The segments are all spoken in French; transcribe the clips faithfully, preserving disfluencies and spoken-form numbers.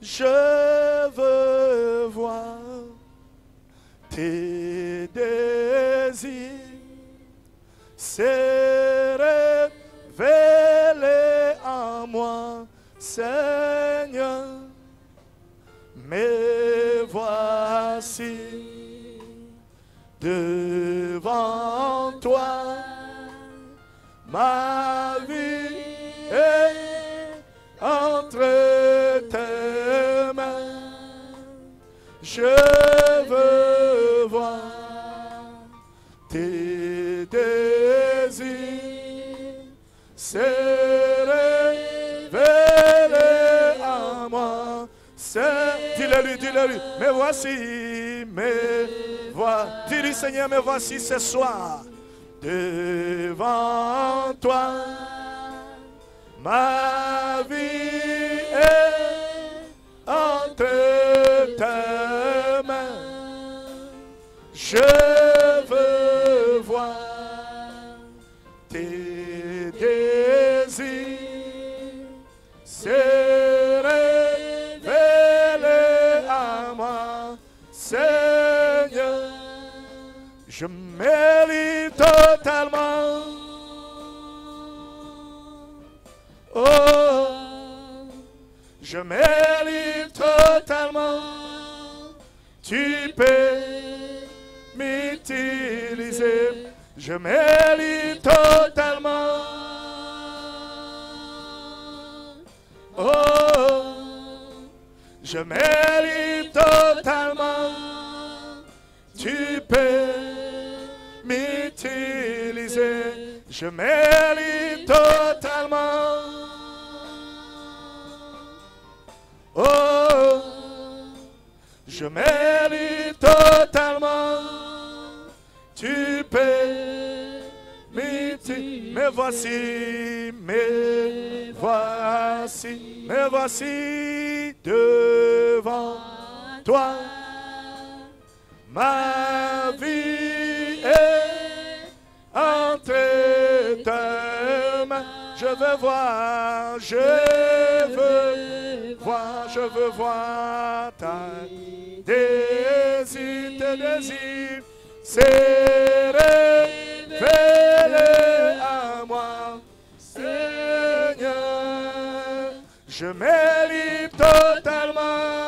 Je veux voir tes désirs se révéler en moi, Seigneur. Mais voici devant toi, ma vie est entre tes mains. Je veux voir tes désirs se révéler en moi. Dis-le-lui, dis-le-lui. Mais voici, mais voici. Dis-lui, Seigneur, mais voici ce soir. Devant toi, ma vie est entre tes mains. Je veux voir tes désirs se révéler à moi, Seigneur. Je mérite totalement. Oh, je mérite totalement. Tu peux m'utiliser. Je mérite totalement. Oh, je mérite totalement. Tu peux m'utiliser. Je mérite totalement. Oh, je mérite totalement. Tu peux m'utiliser. Mais voici, mais voici, mais voici devant toi. Ma vie est entre tes mains. Je veux voir, je veux voir, je veux voir ta désir, tes désirs se révéler à moi, Seigneur. Je mérite totalement.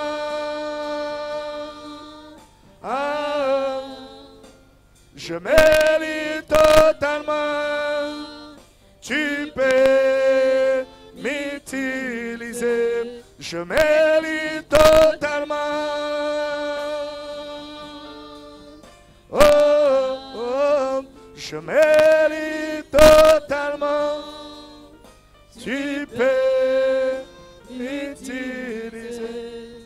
Ah, je mérite totalement. Tu peux m'utiliser. Je mérite totalement. Oh, oh, je mérite totalement. Tu peux m'utiliser.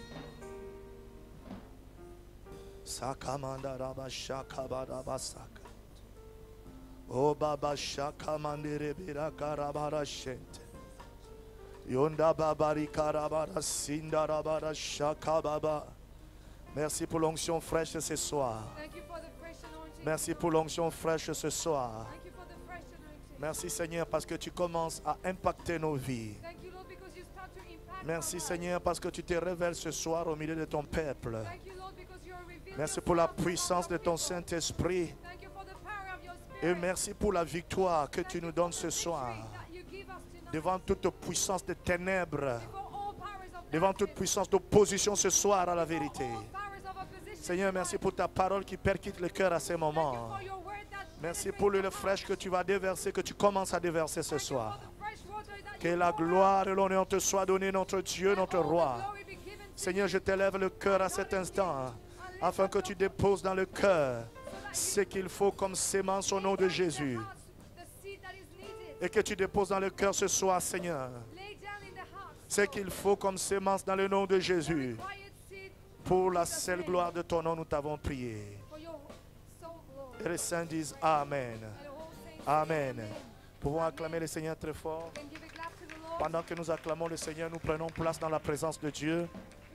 Sakamanda raba shakabada basaka. O baba shakamandere biraka rabara shente. Yonda babari karabara sinda rabara shakababa. Merci pour l'onction fraîche ce soir. Merci pour l'onction fraîche ce soir. Merci Seigneur parce que tu commences à impacter nos vies. Merci Seigneur parce que tu te révèles ce soir au milieu de ton peuple. Merci pour la puissance de ton Saint-Esprit. Et merci pour la victoire que tu nous donnes ce soir. Devant toute puissance de ténèbres. Devant toute puissance d'opposition ce soir à la vérité. Seigneur, merci pour ta parole qui percute le cœur à ces moments. Merci pour l'huile fraîche que tu vas déverser, que tu commences à déverser ce soir. Que la gloire et l'honneur te soient donnés, notre Dieu, notre Roi. Seigneur, je t'élève le cœur à cet instant, afin que tu déposes dans le cœur ce qu'il faut comme sémence au nom de Jésus. Et que tu déposes dans le cœur ce soir, Seigneur, ce qu'il faut comme sémence dans le nom de Jésus. Pour la seule gloire de ton nom, nous t'avons prié. Et les saints disent Amen. Amen. Pouvons acclamer le Seigneur très fort. Pendant que nous acclamons le Seigneur, nous prenons place dans la présence de Dieu.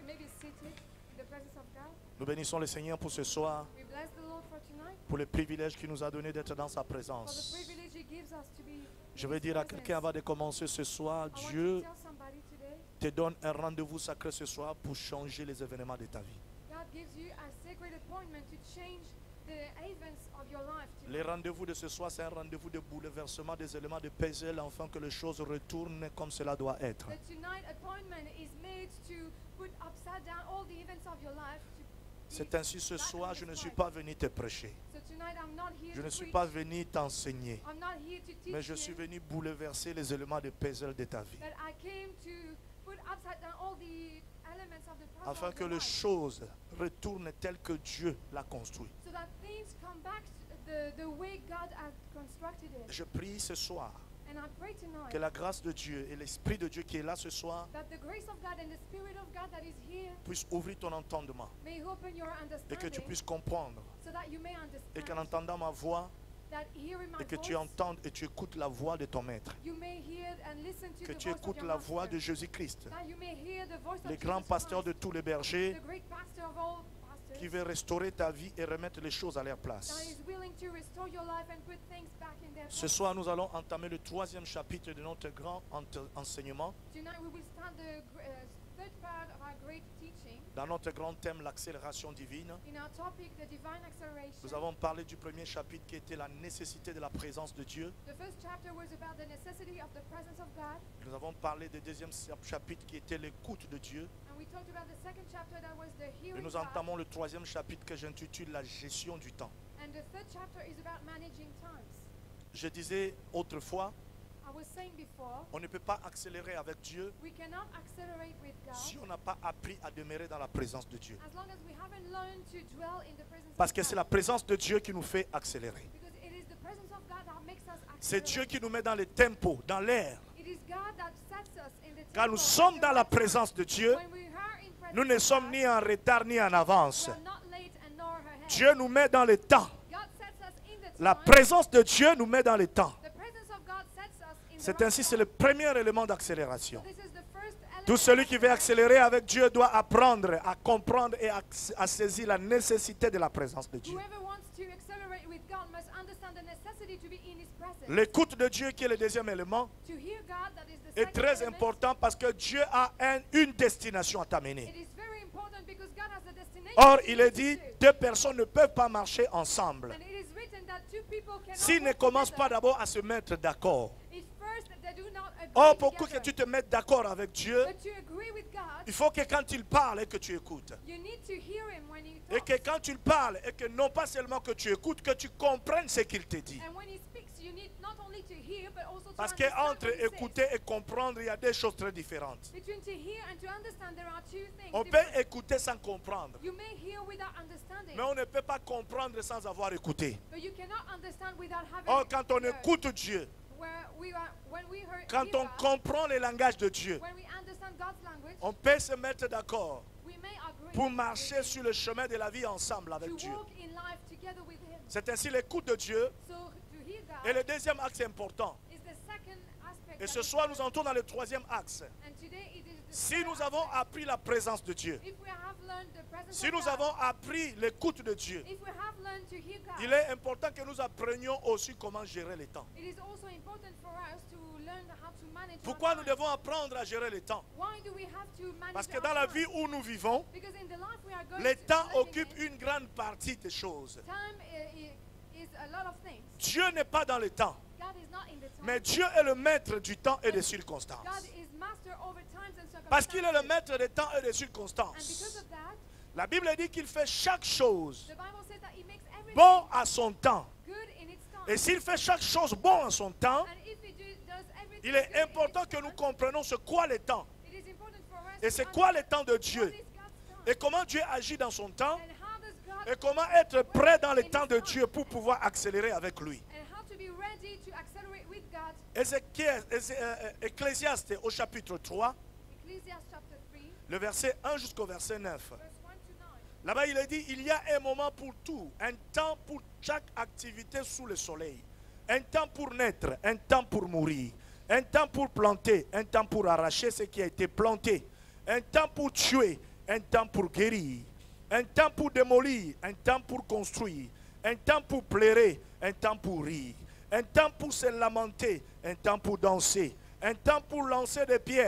Nous bénissons le Seigneur pour ce soir, pour le privilège qu'il nous a donné d'être dans sa présence. Je vais dire à quelqu'un avant de commencer ce soir, Dieu te donne un rendez-vous sacré ce soir pour changer les événements de ta vie. God gives you a sacred appointment to change the events of your life. Les Tonight. rendez-vous de ce soir, c'est un rendez-vous de bouleversement des éléments de puzzle afin que les choses retournent comme cela doit être. The tonight appointment is made to put upside down all the events of your life. To C'est ainsi ce soir, je ne suis pas venu te prêcher. So tonight I'm not here Je to ne suis preach. pas venu t'enseigner. I'm not here to teach Mais je you, suis venu bouleverser les éléments de puzzle de ta vie. but I came to put upside down all the elements of the puzzle Afin of que your les life, choses retournent telles que Dieu l'a construit. so that things come back to the, the way God has constructed it. Je prie ce soir And I pray tonight que la grâce de Dieu et l'Esprit de Dieu qui est là ce soir that the grace of God and the Spirit of God that is here puissent ouvrir ton entendement may open your et que tu understanding puisses comprendre so that you may et qu'en understand entendant ma voix that hearing my et que tu voice, entendes et tu écoutes la voix de ton maître, you may hear and listen to que the tu voice of écoutes your la voix master, de Jésus-Christ, that you may hear the voice le of grand Jesus pasteur de Christ, tous les bergers, the great pastor of all pastors, qui veut restaurer ta vie et remettre les choses à leur that place. is willing to restore your life and put things back in their Ce place. soir, nous allons entamer le troisième chapitre de notre grand ent- enseignement Tonight we will start the gr- uh, third part of our great teaching. dans notre grand thème, l'accélération divine. In our topic, the divine acceleration. Nous avons parlé du premier chapitre qui était la nécessité de la présence de Dieu. The first chapter was about the necessity of the presence of God, Nous avons parlé du deuxième chapitre qui était l'écoute de Dieu. and we talked about the second chapter that was the Et hearing nous God, entamons le troisième chapitre que j'intitule la gestion du temps. and the third chapter is about managing times. Je disais autrefois, I was saying before, on ne peut pas accélérer avec Dieu we cannot accelerate with God si on n'a pas appris à demeurer dans la présence de Dieu. as long as we haven't learned to dwell in the presence Parce of que God. c'est la présence de Dieu qui nous fait accélérer. Because it is the presence of God that makes us C'est accelerate. Dieu qui nous met dans le tempo, dans l'air. It is God that sets us in the Quand nous tempo, sommes in the dans la right time. présence de Dieu, When we are in presence nous ne of sommes God, ni en retard ni en avance. we are not late and nor ahead. Dieu nous met dans le temps. God sets us in the La time. présence de Dieu nous met dans le temps. The presence of God sets us in the C'est right ainsi, c'est time. le premier élément d'accélération. This is the first element Tout celui of qui veut acceleration. accélérer avec Dieu doit apprendre à comprendre et à, à saisir la nécessité de la présence de Dieu. Whoever wants to accelerate with God must understand the necessity to be in His presence. L'écoute de Dieu, qui est le deuxième élément, To hear God, that is the est second très element. important parce que Dieu a un- une destination à t'amener. It is very important because God has a destination. Or, to il est take dit, you to. deux personnes ne peuvent pas marcher ensemble And it is written that two people cannot s'ils ne walk commencent pas together d'abord à se mettre d'accord. if first they do not agree Or, pour que together. tu te mettes d'accord avec Dieu, But to agree with God, il faut que quand il parle et que tu écoutes. you need to hear Him when He Et talks. que quand tu parles et que non pas seulement que tu écoutes, que tu comprennes ce qu'il te dit. And when He speaks, you need not only to hear, but also to Parce understand qu'entre what He says. écouter et comprendre, il y a des choses très différentes. Between to hear and to understand, there are two things. On peut different. écouter sans comprendre, You may hear without understanding, mais on ne peut pas comprendre sans avoir écouté. but you cannot understand without having Or, quand on heard. écoute Dieu, Where we are, when we heard, quand hear on God, comprend le langage de Dieu, when we understand God's language, on peut se mettre d'accord we may agree pour with marcher Him sur le chemin de la vie ensemble avec to Dieu. walk in life together with Him. C'est ainsi l'écoute de Dieu. So to hear God Et le deuxième axe important. is the second aspect. Et that ce is soir, nous important. entrons dans le troisième axe. And today it is the Si third nous avons aspect. appris la présence de Dieu, If we have learned the presence si of nous God, avons appris l'écoute de Dieu, if we have learned to hear God, il est important que nous apprenions aussi comment gérer le temps. it is also important for us to learn how to manage our Pourquoi nous time. devons apprendre à gérer le temps? Why do we have to manage Parce que our dans la time? vie où nous vivons, Because in the life we are going le to temps living occupe in, une grande partie des choses. time i- i- is a lot of things. Dieu n'est pas dans le temps, God is not in the time. mais Dieu est le maître du temps et des God circonstances. is master over times and circumstances. Parce qu'il est le maître des temps et des And because circonstances. of that, La Bible dit qu'il fait chaque chose the Bible says that He makes everything bon à son temps. good in its time. Et s'il fait chaque chose bon à son temps, And if He do, does everything il est good in important its que nous time, comprenions ce quoi le temps it is important for us et to c'est quoi le understand temps de what Dieu is God's time. et comment Dieu agit dans son temps And how does God et comment être prêt dans le temps de Dieu pour pouvoir accélérer avec lui. and how to be ready to accelerate with God. Ézéchiel, Ézé- euh, euh, Ecclésiaste au chapitre trois, Ecclesiastes chapter three, le verset un jusqu'au verset neuf. verse one to nine. Là-bas, il est dit, il y a un moment pour tout, un temps pour chaque activité sous le soleil, un temps pour naître, un temps pour mourir, un temps pour planter, un temps pour arracher ce qui a été planté, un temps pour tuer, un temps pour guérir, un temps pour démolir, un temps pour construire, un temps pour pleurer, un temps pour rire, un temps pour se lamenter, un temps pour danser, un temps pour lancer des pierres,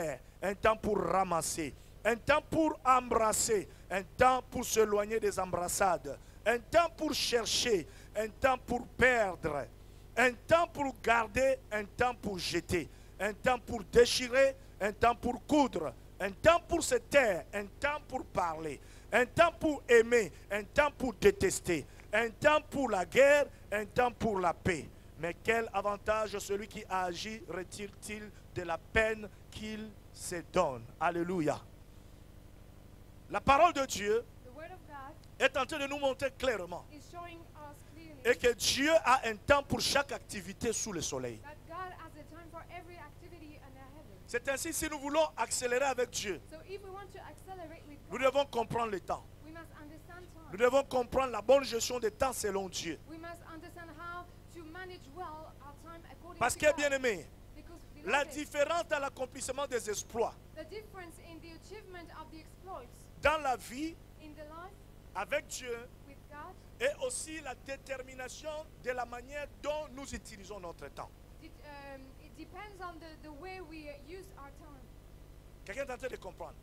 un temps pour ramasser, un temps pour embrasser, un temps pour s'éloigner des embrassades, un temps pour chercher, un temps pour perdre, un temps pour garder, un temps pour jeter, un temps pour déchirer, un temps pour coudre, un temps pour se taire, un temps pour parler, un temps pour aimer, un temps pour détester, un temps pour la guerre, un temps pour la paix. Mais quel avantage celui qui agit retire-t-il de la peine qu'il se donne? Alléluia. La parole de Dieu The word of God est en train de nous montrer clairement is showing us clearly et que Dieu a un temps pour chaque activité sous le soleil. that God has a time for every activity under heaven. C'est ainsi, si nous voulons accélérer avec Dieu, So if we want to accelerate with nous God, devons comprendre le temps. we must understand Nous time. devons comprendre la bonne gestion des temps selon Dieu. We must understand how to manage well our time according Parce to que, God. bien aimé, Because la beloved, différence dans l'accomplissement des exploits the difference in the achievement of the exploits dans la vie in the life avec Dieu with God et aussi la détermination de la manière dont nous utilisons notre temps. it, um, it depends on the, the way we uh, use our time. Quelqu'un est en train de comprendre.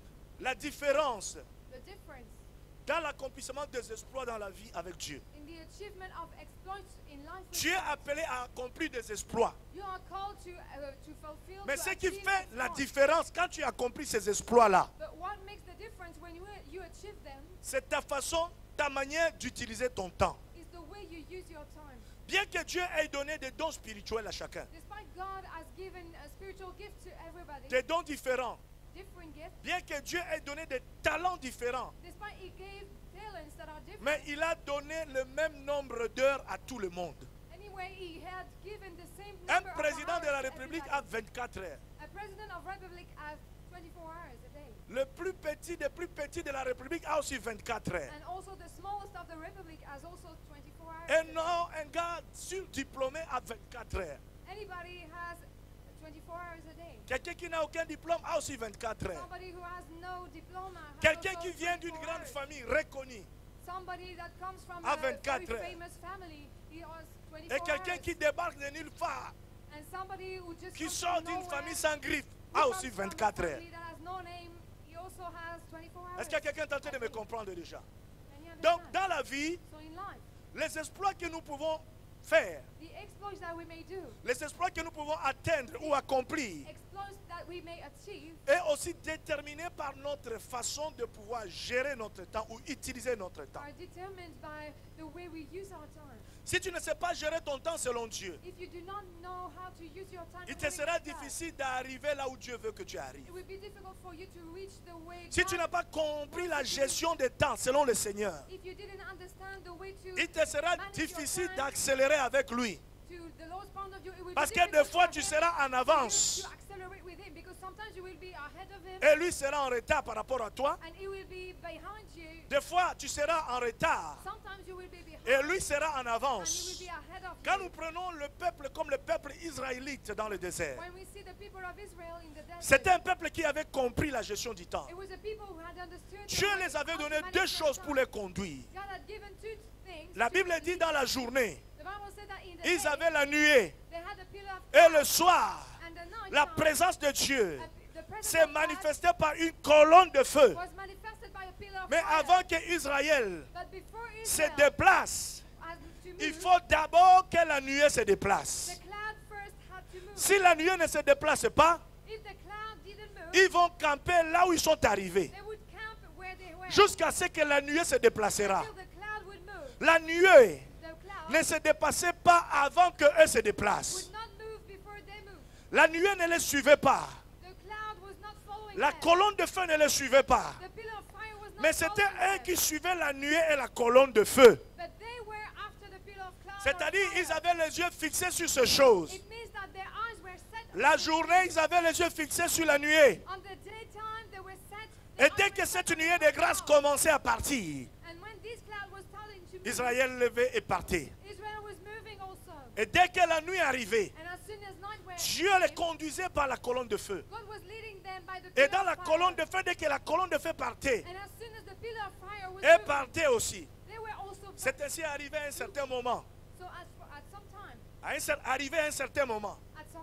La différence The difference dans l'accomplissement des exploits dans la vie avec Dieu. in the achievement of exploits in life with Dieu est God. appelé à accomplir des exploits. You are called to, uh, to fulfill, Mais to ce qui achieve fait la exploits. différence quand tu accomplis ces exploits-là, But what makes the difference when you, you achieve them c'est ta façon, ta manière d'utiliser ton temps. is the way you use your time. Bien que Dieu ait donné des dons spirituels à chacun, Despite God has given a spiritual gift to everybody, des dons différents, different gifts, bien que Dieu ait donné des talents différents, despite He gave talents that are different, mais il a donné le même nombre d'heures à tout le monde. anyway, He had given the same Un number of président de la hours to République everybody. a vingt-quatre heures. A president of Republic has twenty-four hours a day. Le plus petit des plus petits de la République a aussi vingt-quatre heures. And also the smallest of the Republic has also twenty-four hours. Et non, un gars surdiplômé a vingt-quatre heures. Anybody has twenty-four hours a day. Quelqu'un qui n'a aucun diplôme a aussi vingt-quatre heures. Somebody who has no diploma has Quelqu'un also qui vient d'une twenty-four grande hours. famille reconnue. Somebody that comes from a a very vingt-quatre heures. famous family, he has Et twenty-four quelqu'un hours. qui débarque de nulle part, And somebody who just qui comes sort from d'une nowhere, famille sans griffe, who a comes aussi from a vingt-quatre heures. family that has no name, he also has twenty-four hours. Est-ce qu'il y a quelqu'un qui est en train de me comprendre déjà? Can you Donc, understand? dans la vie, So in life, les exploits que nous pouvons faire, the exploits that we may do, les exploits que nous pouvons atteindre ou accomplir, exploits that we may achieve, est aussi déterminé par notre façon de pouvoir gérer notre temps ou utiliser notre temps. are determined by the way we use our time. Si tu ne sais pas gérer ton temps selon Dieu, If you do not know how to use your time, il te according sera to God, difficile d'arriver là où Dieu veut que tu arrives. it will be difficult for you to reach the way Si tu God- n'as pas compris la gestion des temps selon le Seigneur, if you didn't understand the way to il te sera manage your difficile time d'accélérer avec lui. to the lowest point of view, it will Parce be que des difficult fois, for tu him seras en to avance accelerate with him, because sometimes you will be ahead of him et lui sera en retard par rapport à toi. and he will be behind you. Des fois, tu seras en retard Sometimes you will be behind et lui sera en and he will avance. be ahead of Quand you. nous prenons le peuple comme le peuple israélite dans le désert, When we see the people of Israel in the desert, c'était un peuple qui avait compris la gestion du temps. it was a people who had understood the Dieu way- les avait how to donné manage deux their choses time. pour les conduire. God had given two things. La to Bible lead dit dans la journée, The Bible said that in the ils day, avaient la nuée they had a pillar of et cloud, le soir, and the night la time, présence de Dieu a- the presence s'est of God manifestée par une colonne de feu. was manifested by a pillar of Mais fire. avant que Israël But before se Israel déplace, has to move, il faut d'abord que la nuée se the déplace. cloud first had to move. Si la nuée ne se déplace pas, If the cloud didn't move, ils vont camper là où ils sont arrivés, they would camp where they were jusqu'à ce que la nuée se déplacera. until the cloud would move. La nuée The cloud ne se dépassait pas avant qu'eux se déplacent. would not move before they moved. La nuée ne les suivait pas. The cloud was not following La them. colonne de feu ne les suivait pas. The pillar of fire was not Mais c'était following eux them. qui suivaient la nuée et la colonne de feu. But they were after the pillar of cloud or C'est-à-dire, fire. ils avaient les yeux fixés sur ces choses. It means that their eyes were set La on journée, ils avaient les yeux fixés sur la nuée. On the daytime, they were set. Et their dès eyes que were cette set on nuée the de grâce cloud. commençait à partir, And when this cloud was starting to move, Israël levait et partait. Israel was moving also. Et dès que la nuit arrivait, And as soon as night went, Dieu les conduisait par la colonne de feu. God was leading them by the Et pillar dans of la fire. colonne de feu, dès que la colonne de feu partait, And as soon as the pillar of fire was elle moving, partait aussi. they were also C'est ainsi arrivé à un certain moment. so as for, at some time, À un cer- arrivé à un certain moment, at some time,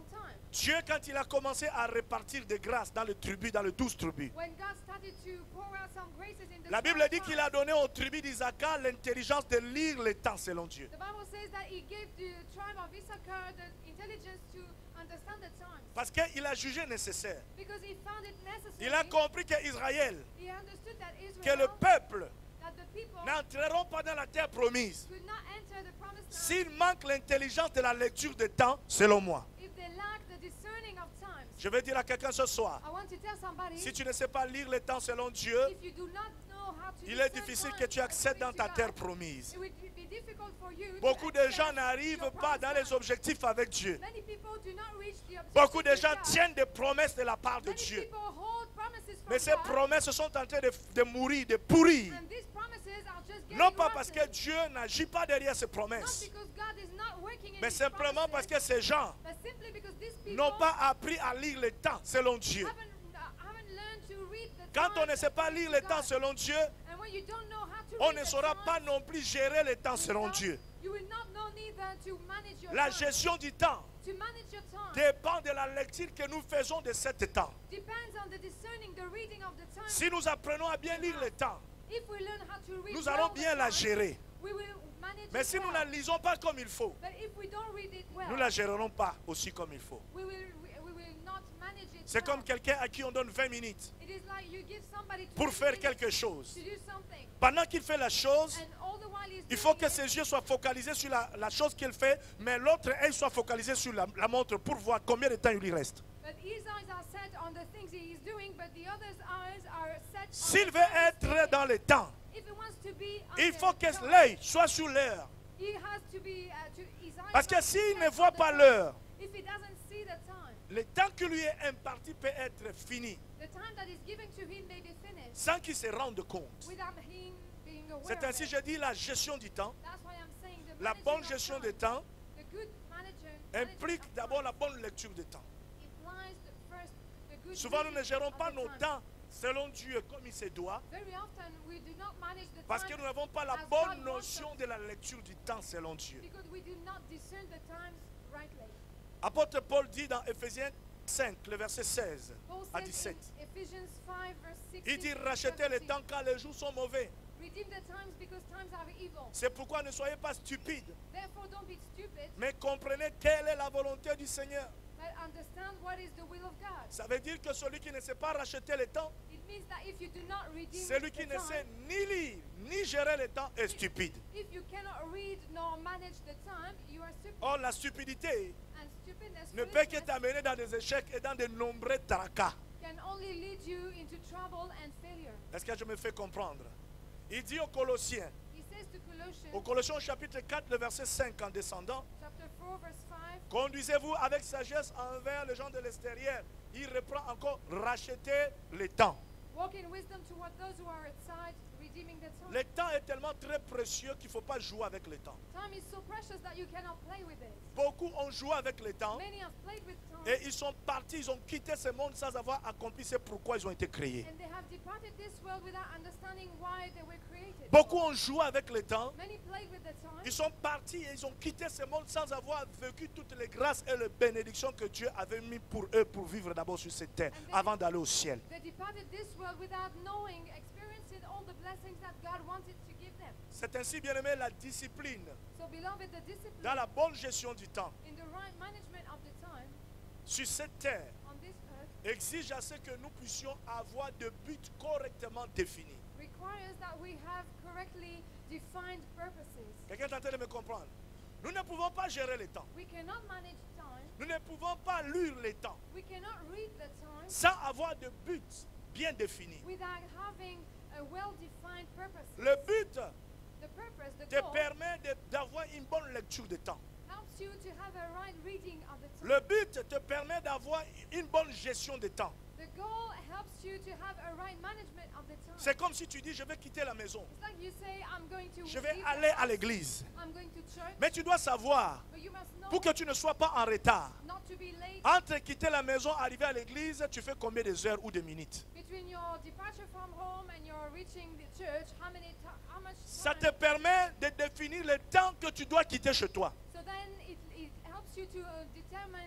Dieu, quand il a commencé à répartir des grâces dans les tribus, dans les douze tribus, when God started to pour out some graces in the la Bible twelve dit qu'il tribes, a donné aux tribus d'Isaac l'intelligence de lire les temps selon Dieu. the Bible says that He gave the tribe of Issachar the intelligence to understand the times. Parce qu'il a jugé nécessaire. Because He found it necessary. Il a compris qu'Israël, He understood that que Israel, le peuple that the people n'entreront pas dans la terre promise could not enter the promised land s'il manque l'intelligence de la lecture des temps, selon moi. if they lack the discerning of times. Je vais dire à quelqu'un ce soir, I want to tell somebody, si tu ne sais pas lire les temps selon Dieu, if you do not know how to il est discern difficile times que tu accèdes dans according ta to terre God, promise. it would be difficult for you to Beaucoup de access gens n'arrivent your pas promised dans land. les objectifs avec Dieu. Many people do not reach the objective Beaucoup de with gens God. tiennent des promesses de la part de Many Dieu. people hold promises from Mais ces God, promesses sont en train de, de mourir, de pourrir. and these promises are just getting Non pas parce que rotten. Dieu n'agit pas derrière ces Not promesses, because God is not working in mais His simplement parce promises, que ces gens but simply because these people n'ont pas appris à lire les temps selon Dieu. haven't, uh, haven't learned to read the Quand on times ne sait pas lire les temps selon Dieu, and when you don't know how to on read ne the saura times, pas non plus gérer les temps you selon not- Dieu. You will not know neither to manage your La time. gestion du temps To manage your time dépend de la lecture que nous faisons de cet temps. depends on the discerning, the reading of the time. Si nous apprenons à bien lire les temps, If we learn how to read nous well allons the bien la time, gérer. we will manage Mais it si nous ne well. la lisons pas comme il faut, But if we don't read it well, nous ne la gérerons pas aussi comme il faut. we will we, we will not manage it C'est well. comme quelqu'un à qui on donne vingt minutes It is like you give somebody pour twenty faire minutes quelque chose. to do something, Pendant qu'il fait la chose, and all the while he's il faut doing que it, ses yeux soient focalisés sur la, la chose qu'il fait, mais l'autre œil soit focalisé sur la, la montre pour voir combien de temps il lui reste. but his eyes are set on the things he is doing, but the other's eyes are set on S'il the veut time he's être doing. dans le temps, If he wants to be on il the faut que time, l'œil soit sur l'heure. he has to be uh, to his eyes Parce que must be s'il set ne on voit the pas time. l'heure, If he doesn't see the time, le temps qui lui est imparti peut être fini the time that is given to him may be finished sans qu'il se rende compte. without him being aware C'est of ainsi it. que je dis la gestion du temps. That's why I'm saying the La managing bonne of gestion time, des temps the good managing, implique management of d'abord time la bonne lecture des temps. implies the first, the good Souvent, nous ne reading gérons of pas the nos time. temps selon Dieu comme il se doit, Very often we do not manage the parce que time nous n'avons pas la as bonne God wants notion us de la lecture du temps selon Dieu. because we do not discern the times rightly. Apôtre Paul dit dans Éphésiens cinq, le verset seize Paul à says dix-sept, in Ephesians five verse sixteen, il dit to rachetez le seventeen, temps car les jours sont mauvais. redeem the times because times are evil. C'est pourquoi ne soyez pas stupides, Therefore don't be stupid, mais comprenez quelle est la volonté du Seigneur. but understand what is the will of God. Ça veut dire que celui qui ne sait pas racheter le temps, It means that if you do not redeem celui the qui ne sait time, ni lire ni gérer le temps est stupide. if you cannot read nor manage the time, you are stupid. Or, la stupidité And stupidness ne peut que foolishness, t'amener dans des échecs et dans de nombreux tracas. can only lead you into trouble and failure. Est-ce que je me fais comprendre? Il dit aux Colossiens, He says to Colossians au Colossiens au chapitre quatre, le verset cinq, en descendant, chapter four verse five, conduisez-vous avec sagesse envers les gens de l'extérieur. Il reprend encore racheter le temps. walk in wisdom toward those who are outside, redeeming the time. Le temps est tellement très précieux qu'il ne faut pas jouer avec le temps. Time is so precious that you cannot play with it. Beaucoup ont joué avec le temps Many have played with time, et ils sont partis, ils ont quitté ce monde sans avoir accompli ce pourquoi ils ont été créés. and they have departed this world without understanding why they were created. Beaucoup ont joué avec le temps. Many played with the time, Ils sont partis et ils ont quitté ce monde sans avoir vécu toutes les grâces et les bénédictions que Dieu avait mis pour eux pour vivre d'abord sur cette terre avant d'aller au ciel. they departed this world without knowing, experiencing all the blessings that God wanted to give them. C'est ainsi, bien aimé, la discipline So beloved, the discipline dans la bonne gestion du temps in the right management of the time sur cette terre on this earth exige à ce que nous puissions avoir des buts correctement définis. requires that we have correctly defined purposes. Quelqu'un est en train de me comprendre? Nous ne pouvons pas gérer le temps. We cannot manage time. Nous ne pouvons pas lire le temps We cannot read the time sans avoir de buts bien définis. without having a well-defined purpose. Le but The purpose, the te goal, permet de- d'avoir une bonne lecture de temps. helps you to have a right reading of the time. Le but te permet d'avoir une bonne gestion de temps. The goal helps you to have a right management of the time. C'est comme si tu dis, je vais quitter la maison. It's like you say, I'm going to Je vais leave the aller à house, l'église. I'm going to church, Mais tu dois savoir, but you must know pour que tu ne sois pas en retard, not to be late entre quitter la maison, arriver à l'église, tu fais combien de heures ou de minutes? between your departure from home and your reaching the church. How many ti- how much Ça time? te permet de définir le temps que tu dois quitter chez toi. So then it, it helps you to uh, determine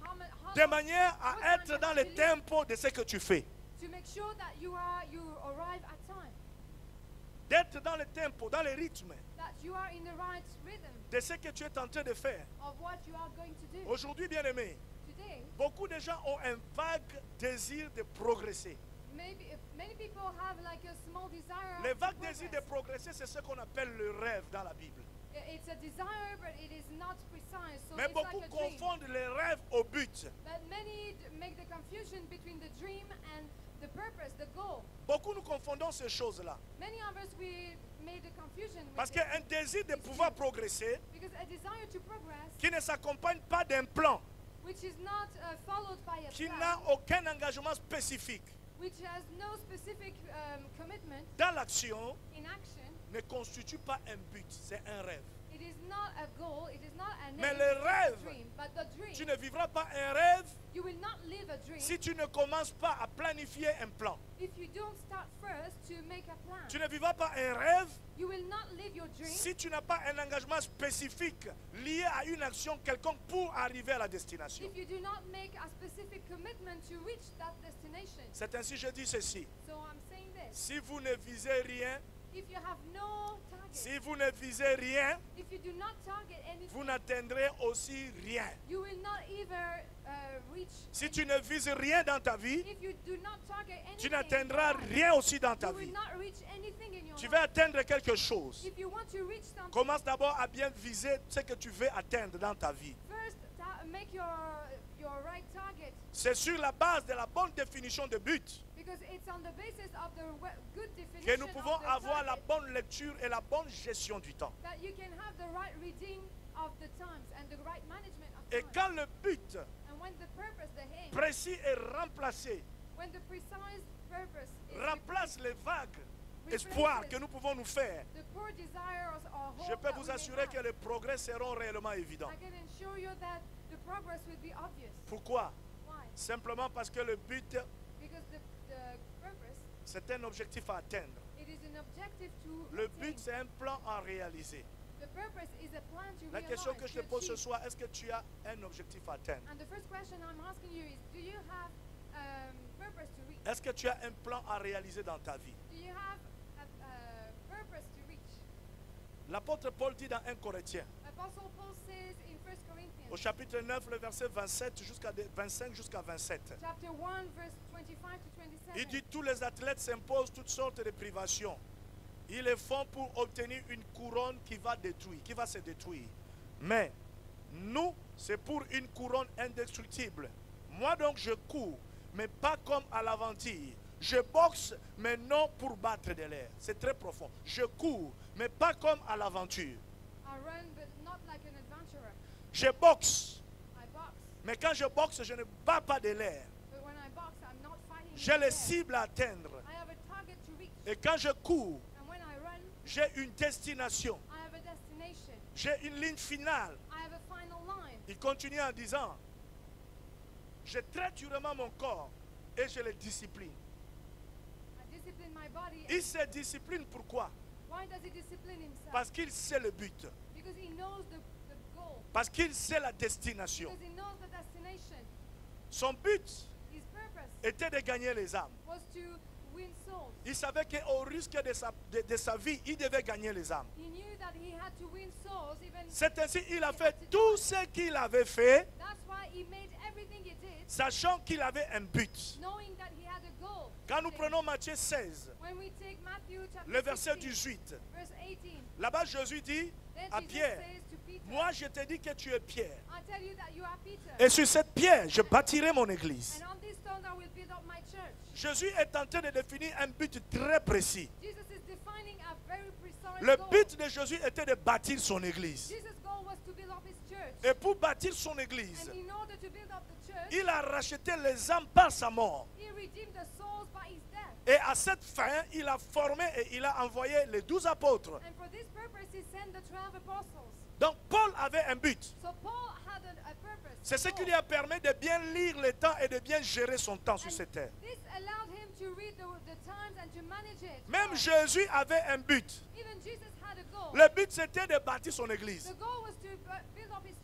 how, ma- how de long- manière what à time être you dans have le to leave tempo de ce que tu fais. to make sure that you are you arrive at time, D'être dans le tempo, dans le rythme that you are in the right rhythm de ce que tu es en train de faire. of what you are going to do. Aujourd'hui, bien aimé, Today, beaucoup de gens ont un vague désir de progresser. maybe if many people have like a small desire Le to vague désir de progress. progresser, c'est ce qu'on appelle le rêve dans la Bible. I- It's a desire, but it is not precise. So Mais it's beaucoup like a dream. confondent le rêve au but. But many d- make the confusion between the dream and the purpose, the goal. Beaucoup nous confondons ces choses-là. Many of us we made the confusion with Parce it, qu'un désir de pouvoir progresser because a desire to progress, qui ne s'accompagne pas d'un plan, which is not uh, followed by a qui plan, n'a aucun engagement spécifique which has no specific um, commitment dans l'action, in action, ne constitue pas un but, c'est un rêve. it is not a goal, it is not a Mais name, le it's a rêve, dream. But the dream, Tu ne vivras pas un rêve you will not live a dream si tu ne commences pas à planifier un plan. if you don't start first to make a plan. Tu ne vivras pas un rêve You will not live your dream si tu n'as pas un engagement spécifique lié à une action quelconque pour arriver à la destination. if you do not make a specific commitment to reach that destination. C'est ainsi que je dis ceci. So I'm saying this. Si vous ne visez rien, If you have no target, si vous ne visez rien, if you do not target anything, vous n'atteindrez aussi rien. you will not either uh, reach. Si tu ne vises rien dans ta vie, If you do not target anything, tu in your n'atteindras life, rien aussi dans ta you will vie. not reach anything in your Tu life. veux atteindre quelque chose. If you want to reach something, Commence d'abord à bien viser ce que tu veux atteindre dans ta vie. first ta- make your your right target, C'est sur la base de la bonne définition de but because it's on the basis of the we- good que definition nous pouvons of the avoir la target bonne lecture et la bonne gestion du temps. that you can have the right reading of the times and the right management of Et time. quand le but And when the purpose, the aim, précis est remplacé, when the precise purpose is remplace les vagues espoirs que nous pouvons nous faire, the poor desires or hope je peux that vous we may assurer have, que les progrès seront réellement évidents. I can assure you that the progress will be obvious. Pourquoi? Why? Simplement parce que le but, Because the, the purpose, c'est un objectif à atteindre. it is an objective to Le attain. but, c'est un plan à réaliser. The purpose is a plan to La realize, question que je te to pose ce achieve. soir, est-ce que tu as un objectif à atteindre? And the first question I'm asking you is, do you have um, purpose to reach? Est-ce que tu as un plan à réaliser dans ta vie? Do you have a, a purpose to reach? L'apôtre Paul dit dans un Corinthiens, Apostle Paul says in First au Corinthians chapitre neuf, le verset vingt-sept jusqu'à vingt-cinq jusqu'à vingt-sept. chapter one, verse twenty-five to twenty-seven. Il dit tous les athlètes s'imposent toutes sortes de privations. Ils le font pour obtenir une couronne qui va détruire, qui va se détruire. Mais nous, c'est pour une couronne indestructible. Moi donc je cours, mais pas comme à l'aventure. Je boxe, mais non pour battre de l'air. C'est très profond. Je cours, mais pas comme à l'aventure. I run, but not like an adventurer. Je boxe, I box, mais quand je boxe, je ne bats pas de l'air. but when I box, I'm not fighting. in J'ai the les air. cibles à atteindre. I have a target to reach, Et quand je cours, and when I run, j'ai une destination. I have a destination. J'ai une ligne finale. I have a final line. Il continue en disant, je traite durement mon corps et je le discipline. I discipline my body. Il se discipline pourquoi? Why does he discipline himself? Parce qu'il sait le but. Because he knows the, the goal. Parce qu'il sait la destination. Because he knows the destination. Son but His purpose était de gagner les âmes. was to win souls. Il savait qu'au risque de sa, de, de sa vie, il devait gagner les âmes. He knew that he had to win souls even. C'est ainsi qu'il a fait tout ce qu'il avait fait, That's why he made everything he did, sachant qu'il avait un but. knowing that he had a goal. Quand nous prenons Matthieu seize, When we take Matthew chapter le verset sixteen, dix-huit, verse eighteen, là-bas Jésus dit then à Jesus Pierre, says to Peter, moi je te dis que tu es Pierre. I tell you that you are Peter, Et sur cette pierre, je bâtirai mon église. and on this stone I will build up my church. Jésus est en train de définir un but très précis. Jesus is defining a very precise Le goal. but de Jésus était de bâtir son église. Jesus' goal was to build up his church. Et pour bâtir son église, And in order to build up the church, il a racheté les âmes par sa mort. he redeemed the souls by his death. Et à cette fin, il a formé et il a envoyé les douze apôtres. And for this purpose, he sent the twelve apostles. Donc Paul avait un but. So Paul had a, a purpose. C'est ce a qui goal. lui a permis de bien lire le temps et de bien gérer son temps sur And cette terre. this allowed him to read the, the times and to manage it. Même well. Jésus avait un but. Even Jesus had a goal. Le but c'était de bâtir son église. The goal was to bu- build up his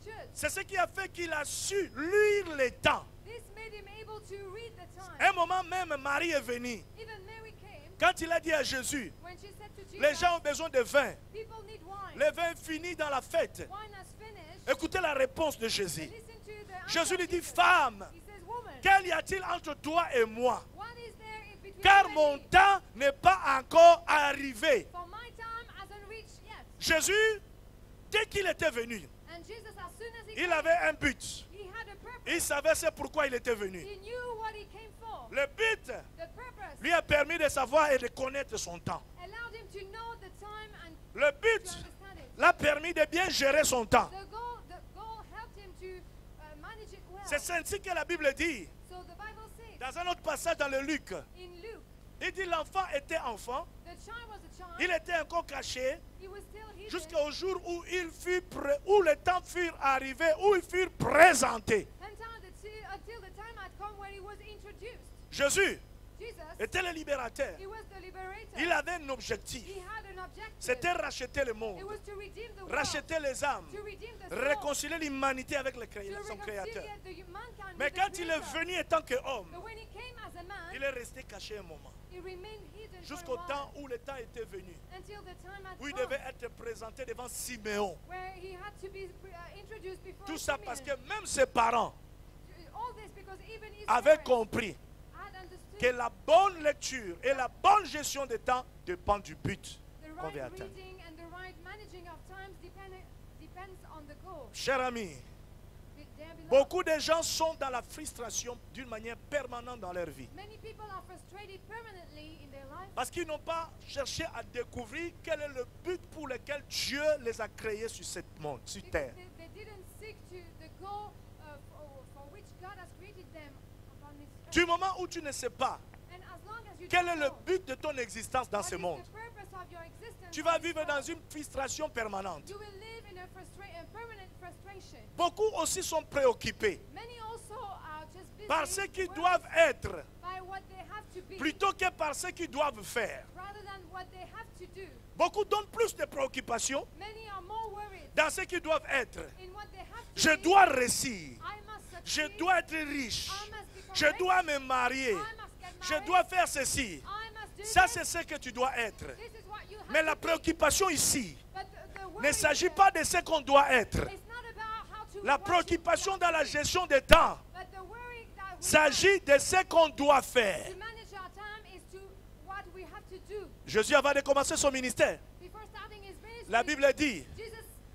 church. C'est ce qui a fait qu'il a su lire les temps. This made him able to read the time. Un moment même, Marie est venue. Even Mary came Quand il a dit à Jésus, when she said to Jesus, les gens ont besoin de vin. people need wine. Le vin finit dans la fête. Wine has finished. Écoutez la réponse de Jésus. Listen to the answer Jésus of lui dit, Jesus. femme, He says, woman, qu'y a-t-il entre toi et moi? what is there in between Car you and mon me? temps n'est pas encore arrivé. For my time hasn't reached yet. Jésus, dès qu'il était venu, And Jesus, as soon as he il came, avait un but. he had a purpose. Il savait c'est pourquoi il était venu. He knew what he came for. Le but The purpose lui a permis de savoir et de connaître son temps. allowed him to know the time and Le to but understand it. l'a permis de bien gérer son temps. The goal, the goal helped him to uh, manage it well. C'est ainsi que la Bible dit, So the Bible says dans un autre passage dans le Luc, in Luke, il dit l'enfant était enfant, the child was a child. il était encore caché He was still hidden jusqu'au jour où il fut pré- où le temps fut arrivé, où il fut présenté. until the, t- until the time had come when he was introduced. Jésus Jesus, était le libérateur. he was the liberator. Il avait un objectif. He had an objective. C'était racheter le It monde, was to redeem the world, racheter les âmes, to redeem the soul, réconcilier l'humanité avec le to créa- son créateur. reconcile the mankind Mais with the quand il est Creator. venu en tant qu'homme, But when he came as a man, il est resté caché un moment. he remained hidden Jusqu'au for a temps while, où le temps était venu, until the time had où il come, devait être présenté devant Siméon. where he had to be uh, introduced before Tout ça parce que Simeon. même ses parents All this because even his avaient parents compris had understood que la bonne lecture et la bonne gestion des temps dépendent du but the qu'on right veut atteindre. reading and the right managing of times depend, depends on the goal. Cher ami, Be- there below. beaucoup de gens sont dans la frustration d'une manière permanente dans leur vie. Many people are frustrated permanently in their life Parce qu'ils n'ont pas cherché à découvrir quel est le but pour lequel Dieu les a créés sur cette monde, sur because terre. they, they didn't seek to the goal uh, for, for which God has created them upon this earth. Du moment où tu ne sais pas And as long as you quel don't est le know but de ton existence dans what ce is monde, the purpose of your existence tu vas on this vivre dans world, une frustration permanente. you will live in a, frustra- a permanent frustration. Beaucoup aussi sont préoccupés Many also are just busy par ce qu'ils worried doivent être by what they have to be plutôt que par ce qu'ils doivent faire. rather than what they have to do. Beaucoup donnent plus de préoccupations Many are more worried dans ce qu'ils doivent être. in what they have to Je be. dois réussir. I must Je succeed. dois être riche. I must become Je rich. dois me marier. I must get Je married. dois faire ceci. I must do Ça, this. c'est ce que tu dois être. This is what you have Mais to la be. préoccupation ici But the, the ne worry s'agit here pas de ce qu'on doit être. is not about how to La what you préoccupation want, dans la gestion des temps but the worry that we s'agit de ce qu'on doit have faire. to manage our time is to what we have to do. Jésus, avant de commencer son ministère, Before starting his ministry, la Bible dit, Jesus,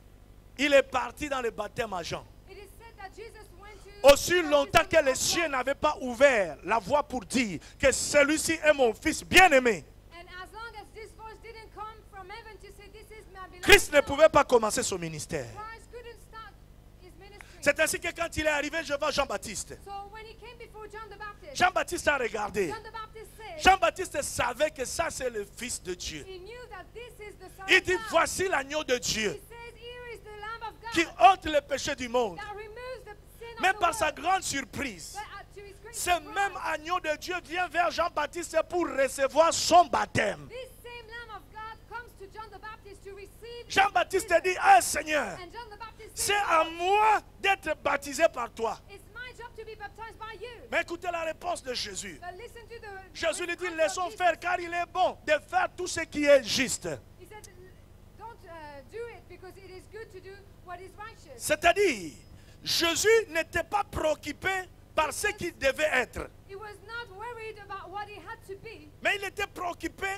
il est parti dans le baptême à Jean. it is said that Jesus went to Aussi the longtemps que baptism les of cieux John. n'avaient pas ouvert la voie pour dire que celui-ci est mon fils bien-aimé, And as long as this voice didn't come from heaven to say this is my beloved Christ ne son, pouvait pas commencer son ministère. Christ couldn't start his ministry. C'est ainsi que quand il est arrivé devant Jean-Baptiste, So when he came before John the Baptist, Jean-Baptiste a regardé. John the Baptist said, Jean-Baptiste savait que ça c'est le Fils de Dieu. he knew that this is the Son Il of dit, God. voici l'agneau de He Dieu says, here is the Lamb of God qui ôte le péché du monde. that removes the sin Mais of the par sa world. grande surprise, But, uh, to his great ce surprise, même agneau de Dieu vient vers Jean-Baptiste pour recevoir son baptême. this same Lamb of God comes to John the Baptist to receive his Jean-Baptiste baptism. dit, ah Seigneur, And John the Baptist c'est said, à moi d'être baptisé par toi. it's my job to be baptized by you. Mais écoutez la réponse de Jésus. But listen to the Jésus lui dit, answer of laissons Jesus. faire car il est bon de faire tout ce qui est juste. He said, don't uh, do it because it is good to do what is righteous. C'est-à-dire, Jésus n'était pas préoccupé par ce qu'il devait être, He was not worried about what he had to be, mais il était préoccupé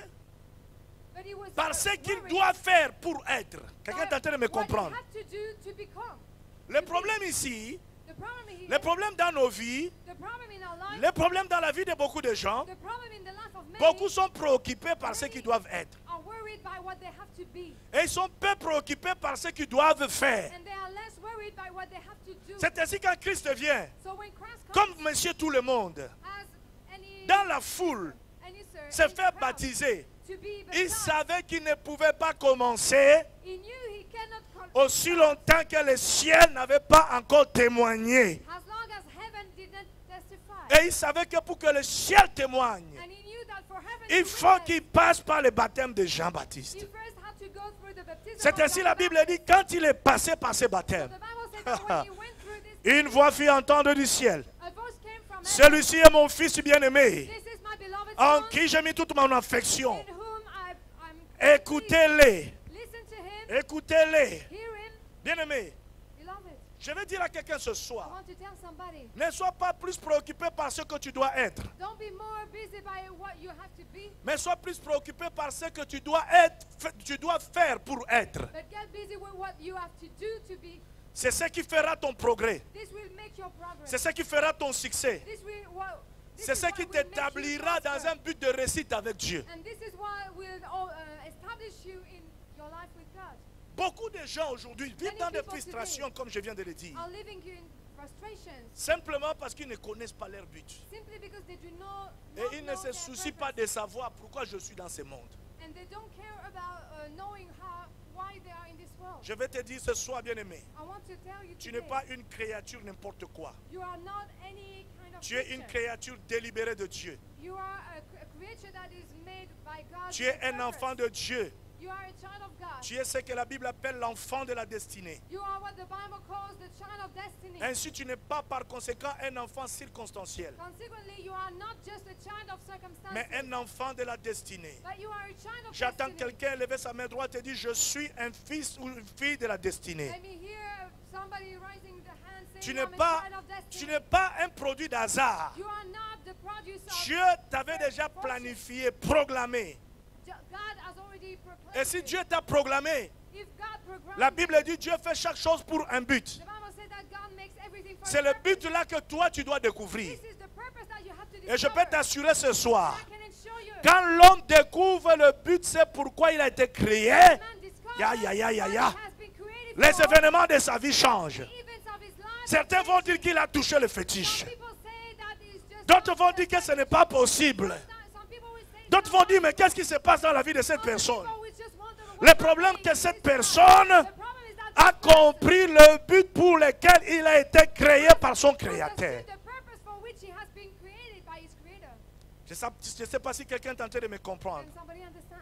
but he was par ce qu'il worried doit faire pour être. Quelqu'un est by en train de me what he comprendre. had to do to become. Le problème ici, The problem here, le problème dans nos vies, the problem in our life, le problème dans la vie de beaucoup de gens, the problem in the life of many beaucoup sont préoccupés par ce qu'ils doivent être. are worried by what they have to be, Et ils sont peu préoccupés par ce qu'ils doivent faire. and they are less worried by what they have to do. C'est ainsi quand Christ vient, So when Christ comes comme monsieur tout le monde, as any, dans la foule, any sir, se in the fait crowd baptiser, to be il baptized, savait qu'il ne pouvait pas commencer he knew he cannot con- aussi longtemps que le ciel n'avait pas encore témoigné. as long as heaven did not testify. Et il savait que pour que le ciel témoigne, And he knew that for heaven il to faut witness, qu'il passe par le baptême de he Jean-Baptiste. first had to go through the baptism C'est of ainsi John la the Bible Baptist. dit, quand il est passé par ce So baptême, the Bible said that when he went through this, Une voix fit entendre du ciel. a voice came from heaven. Celui-ci est mon fils bien-aimé, This is my beloved en son, qui j'ai mis toute mon affection. in whom I, I'm Écoutez-les. Listen to him, Écoutez-les. hear him, Bien-aimé, beloved. je vais dire à quelqu'un ce I soir, want to tell somebody, ne sois pas plus préoccupé par ce que tu dois être, don't be more busy by what you have to be, mais sois plus préoccupé par ce que tu dois être, tu dois faire pour être. but get busy with what you have to do to be. C'est ce qui fera ton progrès. This will make your progress. C'est ce qui fera ton succès. This will, what, this C'est is ce what qui will make you t'établira dans prosper. un but de réussite avec Dieu. And this is what will oh, uh, establish you in your life with God. Beaucoup de gens aujourd'hui vivent Many dans des people frustrations, comme je viens de le dire, Are living in frustrations simplement parce qu'ils ne connaissent pas leur but. simply because they do not, Et not ils ne know se their soucient purpose. pas de savoir pourquoi je suis dans ce monde. And they don't care about uh, knowing how, why they are in this world. Je vais te dire ce soir, bien-aimé, I want to tell you tu today, n'es pas une créature n'importe quoi. you are not any kind of Tu es une creature. créature délibérée de Dieu. You are a, cr- a creature that is made by God. Tu es un enfant de Dieu. You are a child of God. Tu es ce que la Bible appelle l'enfant de la destinée. You are what the Bible calls the child of destiny. Ainsi, tu n'es pas par conséquent un enfant circonstanciel, Consequently, you are not just a child of circumstances, mais un enfant de la destinée. but you are a child of J'attends destiny. quelqu'un lever sa main droite et dire, je suis un fils ou une fille de la destinée. Let me hear somebody raising the hand saying, Tu n'es I'm pas, a child of tu destiny. n'es pas un produit d'hasard. You are not the produce of Dieu t'avait déjà planifié, programmé. Ju- God has already proclaimed Et si it. Dieu t'a programmé, If God programmed la it, Bible dit Dieu fait chaque chose pour un but. the Bible said that God makes everything for C'est a le purpose. but là que toi tu dois découvrir. This is the purpose that you have to Et je discover. peux t'assurer ce soir, I can assure you. quand l'homme découvre le but, c'est pourquoi il a été créé, Man discovers ya, ya, ya, ya, what ya. he has been created les for, événements de sa vie changent. the events of his life Certains have vont changed. dire qu'il a touché le fétiche. Some people say that it's just D'autres not vont just dire que like ce n'est pas possible. that. Some people will say D'autres no, vont dire, mais qu'est-ce qui se passe dans la vie de cette other personne? people will just wonder Le what's problème happening que in cette his personne life. The problem is that a this person compris le but pour lequel il a été créé par son Créateur. understood the purpose for which he has been created by his creator. Je ne sais pas si quelqu'un est en train de me comprendre. Can somebody understand?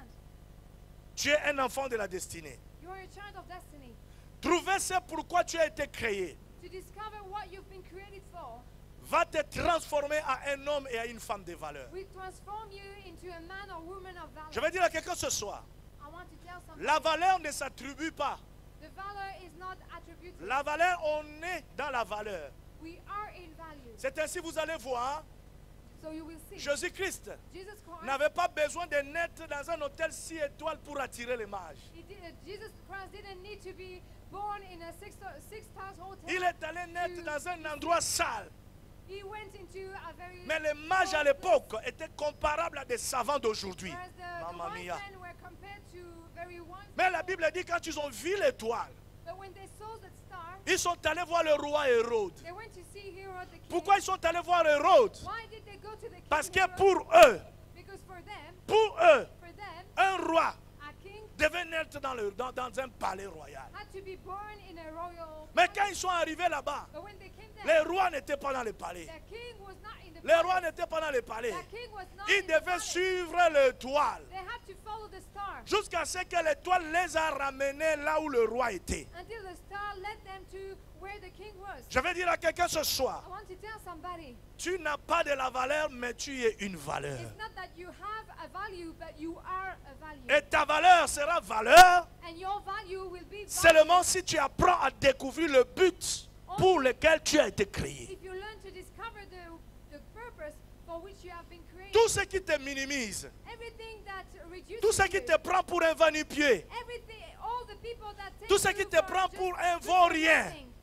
Tu es un enfant de la destinée. You are a child of destiny. Trouver ce pourquoi tu as été créé To discover what you've been created for va te transformer à un homme et à une femme de valeur. will transform you into a man or woman of valor. Je vais dire à quelqu'un ce soir, I want to tell somebody. la valeur ne s'attribue pas. The valor is not attributed. La valeur, on est dans la valeur. We are in value. C'est ainsi vous allez voir, So you will see. Jésus-Christ Jesus Christ, n'avait pas besoin de naître dans un hôtel six étoiles pour attirer les mages. he did, uh, Jesus Christ didn't need to be born in a six, six stars hotel. Il est allé naître dans un endroit sale. He went into a very Mais les mages à cold l'époque étaient comparables à des savants d'aujourd'hui. place, whereas the, the Mamma wise mia. men were compared to very wise Mais la people. Bible dit quand ils ont vu l'étoile, But when they saw that star, ils sont allés voir le roi Hérode. they went to see Herod the king. Pourquoi ils sont allés voir Hérode? Why did they go to the king? Parce que Herod? pour eux, Because for them, pour eux, for them, un roi a king devait naître dans, le, dans, dans un palais royal. had to be born in a royal Mais palace. quand ils sont arrivés là-bas, But when they came les there, rois n'étaient pas dans le palais. the king was not in the Les rois palace. n'étaient pas dans le palais. The king was not Ils in the devaient palace. suivre l'étoile They had to follow the star jusqu'à ce que l'étoile les a ramenés là où le roi était. until the star led them to where the king was. Je vais dire à quelqu'un ce soir, I want to tell somebody, tu n'as pas de la valeur, mais tu es une valeur. it's not that you have a value, but you are a value. Et ta valeur sera valeur And your value will be value seulement si tu apprends à découvrir le but pour lequel tu as été créé. if you learn to discover the, the purpose for which you have been created. Tout ce qui te minimise, Everything that reduces tout ce qui you, te prend pour un vanu-pied, everything, all the people that take tout ce you qui te for prend just pour un good vaurien, for nothing,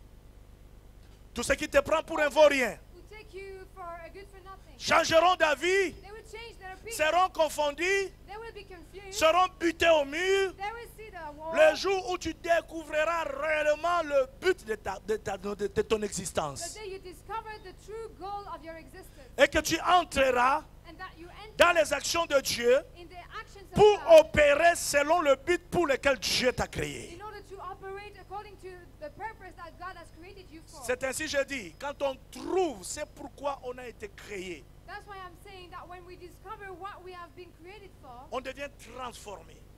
tout ce qui te prend pour un vaurien, who take you for a good for nothing. changeront d'avis, They will change their opinion. seront confondus, They will be confused. seront butés au mur. They will see the wall. Le jour où tu découvriras réellement le but de, ta- de ta- de- de ton The existence day you discover the true goal of your existence et que tu entreras and that you enter dans les actions de Dieu in the actions of pour God opérer selon le but pour lequel Dieu t'a créé. in order to operate according to the purpose that God has created you for. C'est ainsi je dis, quand on trouve c'est pourquoi on a été créé, That's why I'm saying that when we discover what we have been created for, on devient transformé. we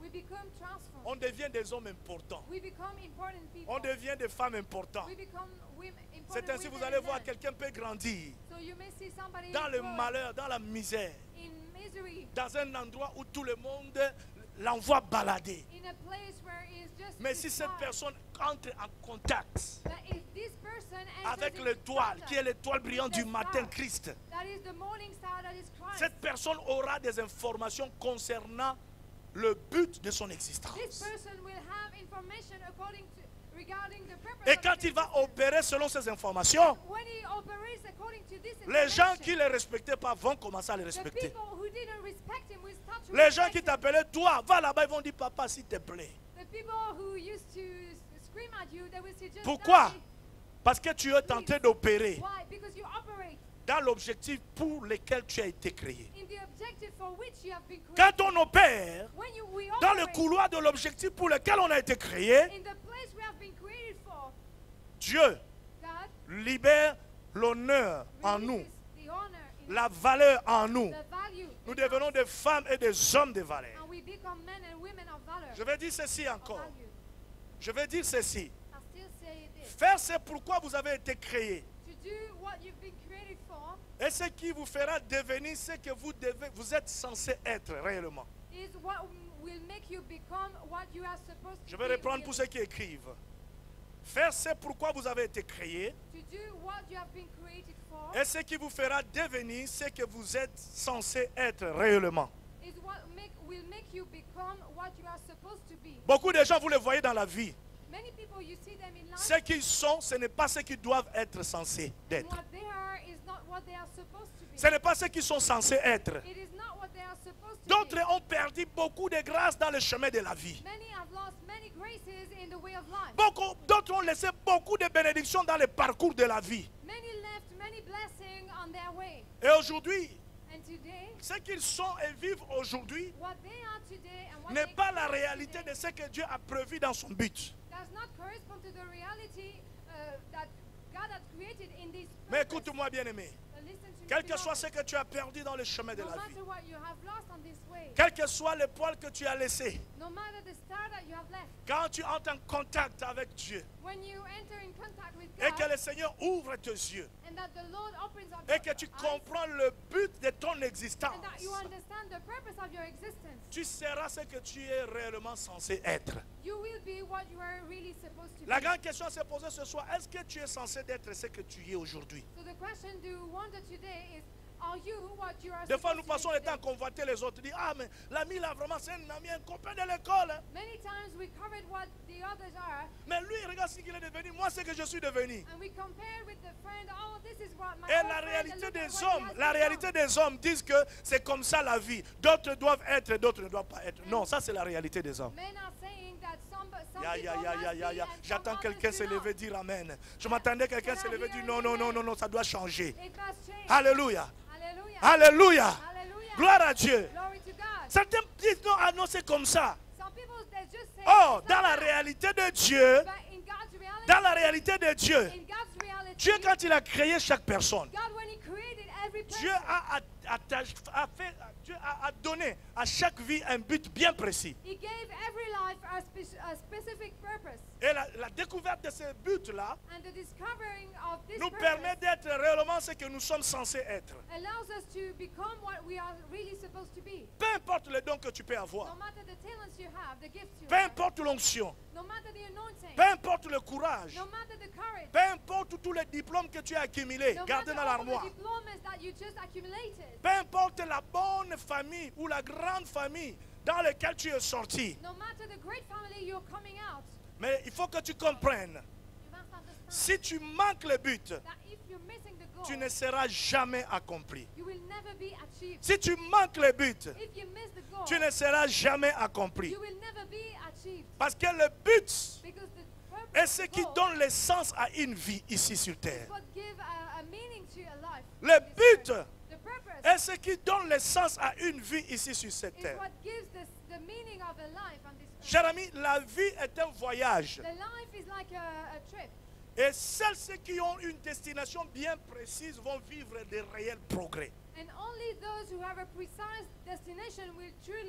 we become transformed. On devient des hommes importants. We become important people. On devient des femmes importantes. We become women, important C'est ainsi que vous women allez and voir men. quelqu'un peut grandir So you may see somebody dans le grow malheur, dans la misère, in misery, dans un endroit où tout le monde l'envoie balader. in a place where he's just Mais si cette despised. personne entre en contact But if this person enters avec into l'étoile, contact qui est l'étoile brillante du with the matin, star, Christ, that is the morning star, that is Christ. cette personne aura des informations concernant le but de son This existence. person will have information according to regarding the purpose Et of quand his il va existence. opérer selon ces informations, When he operates according to this les gens information, qui ne le respectaient pas vont commencer à le the respecter. people who didn't respect him will start to Les gens respect qui him. t'appelaient, toi, va là-bas, ils vont dire, papa, s'il te plaît. The people who used to s- scream at you, they will say just Pourquoi? die. Parce que tu es en train d'opérer Why? Because you operate dans l'objectif pour lequel tu as été créé. in the objective for which you have been created. Quand on opère When you, we dans le operate couloir de l'objectif pour lequel on a été créé, in the place we have been created for, Dieu God libère l'honneur en nous, releases the honor in la valeur en nous. the value Nous in devenons us, des femmes et des hommes de valeur. and we become men and women of valor. Je vais dire ceci of encore. value. Je vais dire ceci. I still say this. Faire, c'est pourquoi vous avez été créé. To do what you've been created for Et ce qui vous fera devenir ce que vous, devez, vous êtes censé être réellement. is what will make you become what you are supposed to Je vais be. reprendre pour ceux qui écrivent. Faire, c'est pourquoi vous avez été créé. To do what you have been created for Et ce qui vous fera devenir ce que vous êtes censé être réellement. is what make, will make you become what you are supposed to be. Beaucoup de gens, vous les voyez dans la vie. Many people, you see them in life, Ce qu'ils sont, ce n'est pas ce qu'ils doivent être censés and d'être. what they are is not what they are supposed to be. Ce n'est pas ce qu'ils sont censés être. It is not what they are supposed to D'autres be. ont perdu beaucoup de grâces dans le chemin de la vie. Many have lost many graces in the way of life. Beaucoup, d'autres ont laissé beaucoup de bénédictions dans le parcours de la vie. Many left many blessings on their way. Et aujourd'hui, And today, ce qu'ils sont et vivent aujourd'hui what they are today and what n'est they pas la experience réalité today de ce que Dieu a prévu dans son but. does not correspond to the reality uh, that God has created in this Mais purpose. écoute-moi, bien-aimé. But listen to me, Quel que soit beloved. ce que tu as perdu dans le chemin de No la vie, matter what you have lost on this way, quel que soit le poil que tu as laissé, no matter the star that you have left, quand tu entres en contact avec Dieu when you enter in contact with et que God, le Seigneur ouvre tes yeux and that the Lord opens up et your que tu eyes, comprends le but de ton and existence, that you understand the purpose of your existence, tu seras ce que tu es réellement censé être. you will be what you are really supposed to La be. grande question à se poser ce soir, est-ce que tu es censé être ce que tu es aujourd'hui? So the question you wonder today is, are you what you are Des fois, supposed nous to passons be le temps à today? convoiter les autres, dire, ah, mais l'ami là, vraiment, c'est un ami, un copain de l'école. hein. Many times we covered what the others are, Mais lui, regarde ce qu'il est devenu, moi, ce que je suis devenu. and we compare with the friend, oh, this is what my Et old la friend, réalité and look at des what he hommes, has la become. réalité des hommes disent que c'est comme ça la vie. D'autres doivent être, d'autres ne doivent pas être. Non, ça c'est la réalité des hommes. Men are saying that some, some Ya, ya, people ya, must ya, ya, be ya. and some J'attends others quelqu'un do se not. lever dire Amen. Je m'attendais quelqu'un Can se I lever hear dire an non, non, non, amen? non, non, ça doit changer. It must change. Alléluia. Hallelujah. Alléluia. Hallelujah. Gloire à Dieu. Glory to God. Certains disent non, ah non, c'est comme ça. Some people, they just say, Oh, it's dans not la that. réalité de Dieu, But in God's reality, dans la réalité de Dieu, in God's reality, Dieu, quand il a créé chaque personne, God, when He created every person, Dieu a, a- attaché- a fait, Dieu a, a donné à chaque vie un but bien précis. He gave every life a, spe- a specific purpose. Et la, la découverte de ce but-là And the discovering of this nous purpose permet d'être réellement ce que nous sommes censés être. allows us to become what we are really supposed to be. Peu importe le don que tu peux No avoir, matter the talents you have, the gifts you peu have, importe l'onction, no matter the anointing, peu importe le courage, no matter the courage, peu importe tous les diplômes que tu as accumulés, no gardés matter dans all the l'armoire, diplomas that you just accumulated, peu importe la bonne famille ou la grande famille dans laquelle tu es sorti, no matter the great family you're coming out, mais il faut que tu comprennes, you must understand si tu manques le but, that if you're missing the goal, tu ne seras jamais accompli. you will never be achieved. Si tu manques le but, If you miss the goal, tu ne seras jamais accompli. you will never be achieved. Parce que le but Because the purpose est ce of the qui goal donne le sens à une vie ici sur is terre. what gives a, a meaning to a life. Le on this but earth. The purpose est ce qui donne le sens à une vie ici sur cette is terre. what gives this, the meaning of a life on this earth. Cher ami, la vie est un voyage. The life is like a, a trip. Et seuls ceux qui ont une destination bien précise vont vivre de réels progrès. And only those who have a precise destination will truly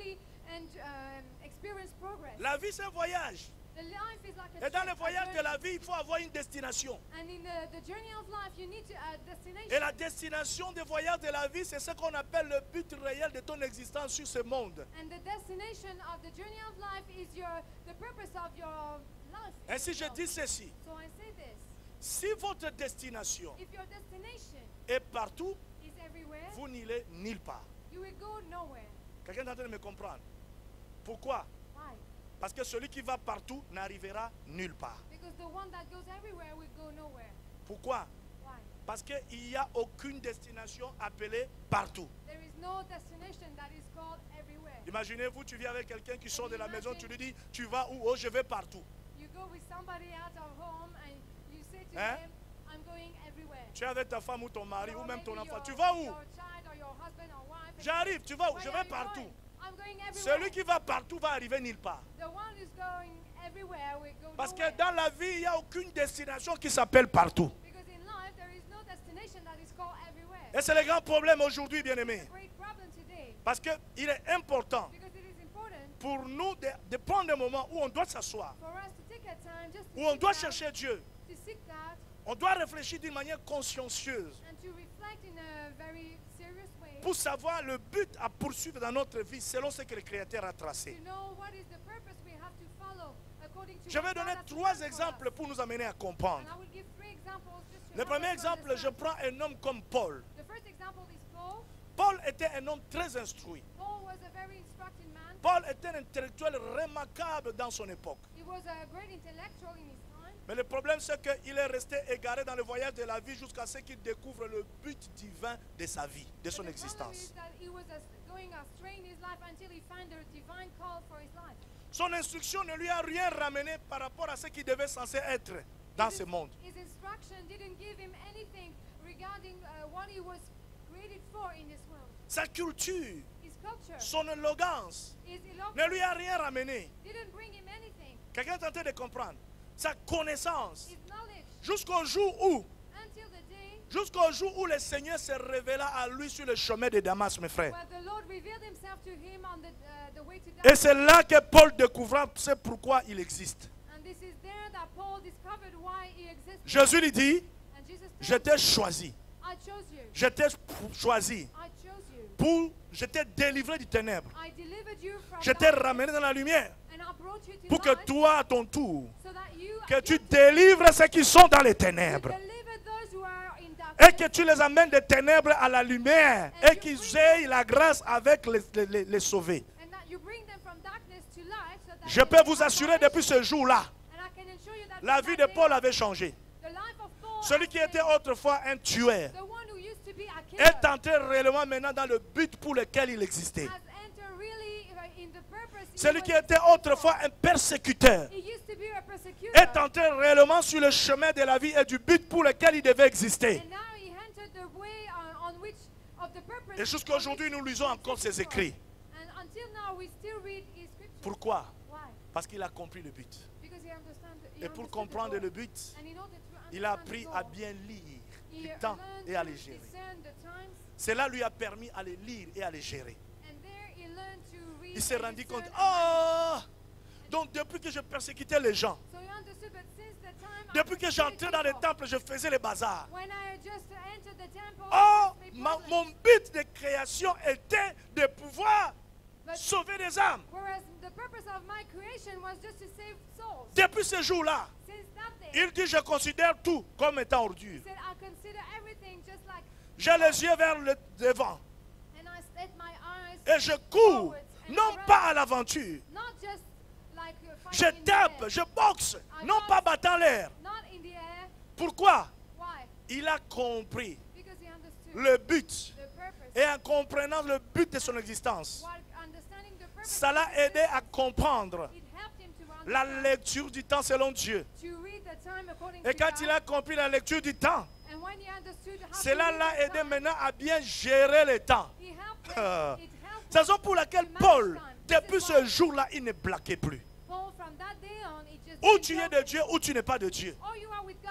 and um, experience progress. La vie, c'est un voyage. The life is like a Et dans le trip, a voyage de journey. la vie, il faut avoir une destination. And in the, the journey of life, you need to, a destination. Et la destination des voyages de la vie, c'est ce qu'on appelle le but réel de ton existence sur ce monde. And the destination of the journey of life is your the purpose of your life. Ainsi, je itself. dis ceci. So I say this: Si votre destination if your destination est partout, is everywhere, vous n'irez nulle part. you will go nowhere. Quelqu'un est en train de me comprendre. Pourquoi? Why? Parce que celui qui va partout n'arrivera nulle part. Because the one that goes everywhere will go nowhere. Pourquoi? Why? Parce qu'il n'y a aucune destination appelée partout. There is no destination that is called everywhere. Imaginez-vous, tu viens avec quelqu'un qui sort de la maison, tu lui dis, tu vas où? Oh, je vais partout. You go with somebody out of home and you say to Hein? them, I'm going everywhere. Tu es avec ta femme ou ton mari Or ou même ton maybe enfant. your- Tu vas où? Your child or your husband or wife, and J'arrive, tu vas où? where Je are vais you partout. going? I'm going everywhere. Celui qui va partout va arriver nulle part. The one who's going everywhere will go Parce que nowhere. dans la vie, il n'y a aucune destination qui s'appelle partout. Because in life there is no destination that is called everywhere. Et c'est le grand problème aujourd'hui, bien-aimés. Great problem today. Parce qu'il est important Because it is important pour nous de, de prendre des moments où on doit s'asseoir, for us to take a time just to où on sit doit down, chercher Dieu. to seek God On doit réfléchir d'une manière consciencieuse and to reflect in a very serious way pour savoir le but à poursuivre dans notre vie selon ce que le Créateur a to tracé. know what is the purpose we have to follow according to Je what vais God donner has trois planned for exemples us. pour nous amener à comprendre. And I will give three examples just to Le help premier us to exemple, je understand. prends un homme comme Paul. The first example is Paul. Paul était un homme très instruit. Paul was a very instructed man. Paul était un intellectuel remarquable dans son époque. He was a great intellectual in his time. Mais le problème, c'est qu'il est resté égaré dans le voyage de la vie jusqu'à ce qu'il découvre le but divin de sa vie, de son But the problem existence. is that he was as- going astray in his life until he found the divine call for his life. Son instruction ne lui a rien ramené par rapport à ce qu'il devait censé être dans ce monde. His instruction didn't give him anything regarding uh, what he was created for in this world. Sa culture, His culture, son élégance his ne eloquence lui a rien ramené. didn't bring him anything. Quelqu'un est en train de comprendre. Sa connaissance, His knowledge, jusqu'au jour où, until the day jusqu'au jour où le Seigneur se révéla à lui sur le chemin de Damas, mes frères. where the Lord revealed himself to him on the, uh, the way to Et Damascus. c'est là que Paul découvra c'est pourquoi il existe. And this is there that Paul discovered why he existed. Jésus lui dit, And Jesus je said, t'ai choisi. I chose you. Je t'ai choisi I chose you. pour, je t'ai délivré du ténèbre. I delivered you from Je t'ai darkness, ramené dans la lumière and I brought you to pour que light, toi, à ton tour, so that you que tu you délivres ceux qui sont dans les ténèbres deliver those who are in et darkness, que tu les amènes des ténèbres à la lumière et qu'ils aient la grâce avec les, les, les- les sauvés. and that you bring them from darkness to light, so that Je they peux may vous have assurer salvation. depuis ce jour-là, And I can assure you that la from vie that de day Paul on, avait changé. the life of Paul Celui has qui était changed. autrefois un tueur The one who used to be a killer est entré réellement maintenant dans le but pour lequel il existait. has entered really uh, in the purpose he Celui was qui était existing for. autrefois un persécuteur He used to be a persecutor. est entré réellement sur le chemin de la vie et du but pour lequel il devait exister. And now he entered the way on, on which of the purpose. Et jusqu'à aujourd'hui, nous lisons encore ses écrits. And until now we still read his scriptures. Pourquoi? Why? Parce qu'il a compris le but. Because he understand, he Et pour understood the comprendre goal. le but, And in order to il a understand the appris goal, à bien lire he du temps learned et à to les gérer. discern the times, Cela lui a permis à les lire et à les gérer. and there he learned to read Il s'est and rendu discern compte, the times. ah, donc depuis que je persécutais les gens, So he understood that since the time I depuis que persecuted j'entrais dans les people, temples, je faisais les bazars. when I just entered the temple, Oh, I faced ma- problems. mon but de création était de pouvoir But sauver des âmes. whereas the purpose of my creation was just to save souls. Depuis ce jour-là, Since that day, il dit, je considère tout comme étant he ordure. said, I consider everything just like, J'ai les yeux vers le devant and I set my eyes et je cours, forwards and non run, pas à l'aventure. not just like uh, Je fighting in the tape, air, je boxe, non pas battant l'air. not in the air. Pourquoi? Why? Il a compris Because he understood le but. the purpose. Et en comprenant le but de son existence, While understanding the purpose, ça l'a aidé à comprendre it helped him to la understand, lecture du temps selon Dieu. to read the time according Et to quand God. il a compris la lecture du temps, And when he understood how cela to read l'a the aidé time, maintenant à bien gérer le temps. he helped Ah. him, it helped C'est la raison pour laquelle him to Paul, manage time. depuis This is ce why jour-là, il ne blaguait plus. Paul, from that day on, it just Ou didn't tu es help de Dieu, ou tu n'es pas de Dieu. or you are with God or not.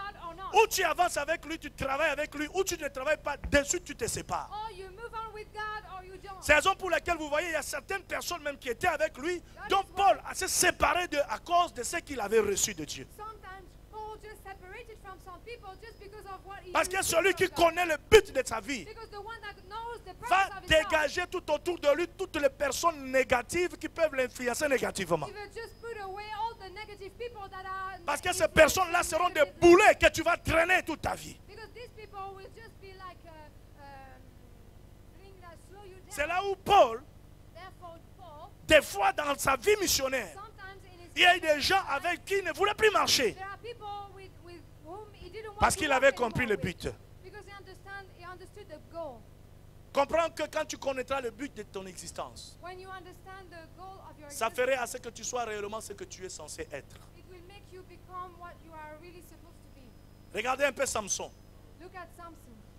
on. Ou tu avances avec lui, tu travailles avec lui, ou tu ne travailles pas, dessus tu te sépares. Or you move on with God or you don't. C'est la raison pour laquelle vous voyez, il y a certaines personnes même qui étaient avec lui, That dont is why- Paul a se séparé de, à cause de ce qu'il avait reçu de Dieu. Sometimes Paul just separated from some people just because of what he Parce que received celui from qui God. connaît le but de sa vie Because the one that knows the purpose va of his life, dégager tout autour de lui toutes les personnes négatives qui peuvent l'influencer négativement. he will just put away all the negative people that are Parce que ces influencing personnes-là seront des negatively. boulets que tu vas traîner toute ta vie. Because these people will just be like a um, thing that slow you down. C'est là où Paul, Therefore, Paul, des fois dans sa vie missionnaire, sometimes in his il y a eu des gens avec qui il ne voulait plus marcher. there are people with, with whom he didn't want Parce to qu'il work avait compris anymore le with. but. Because he understand he understood the goal. Comprends que quand tu connaîtras le but de ton existence, When you understand the goal of your ça existence, ferait à ce que tu sois réellement ce que tu es censé être. it will make you become what you are really supposed to be. Regardez un peu Samson. Look at Samson.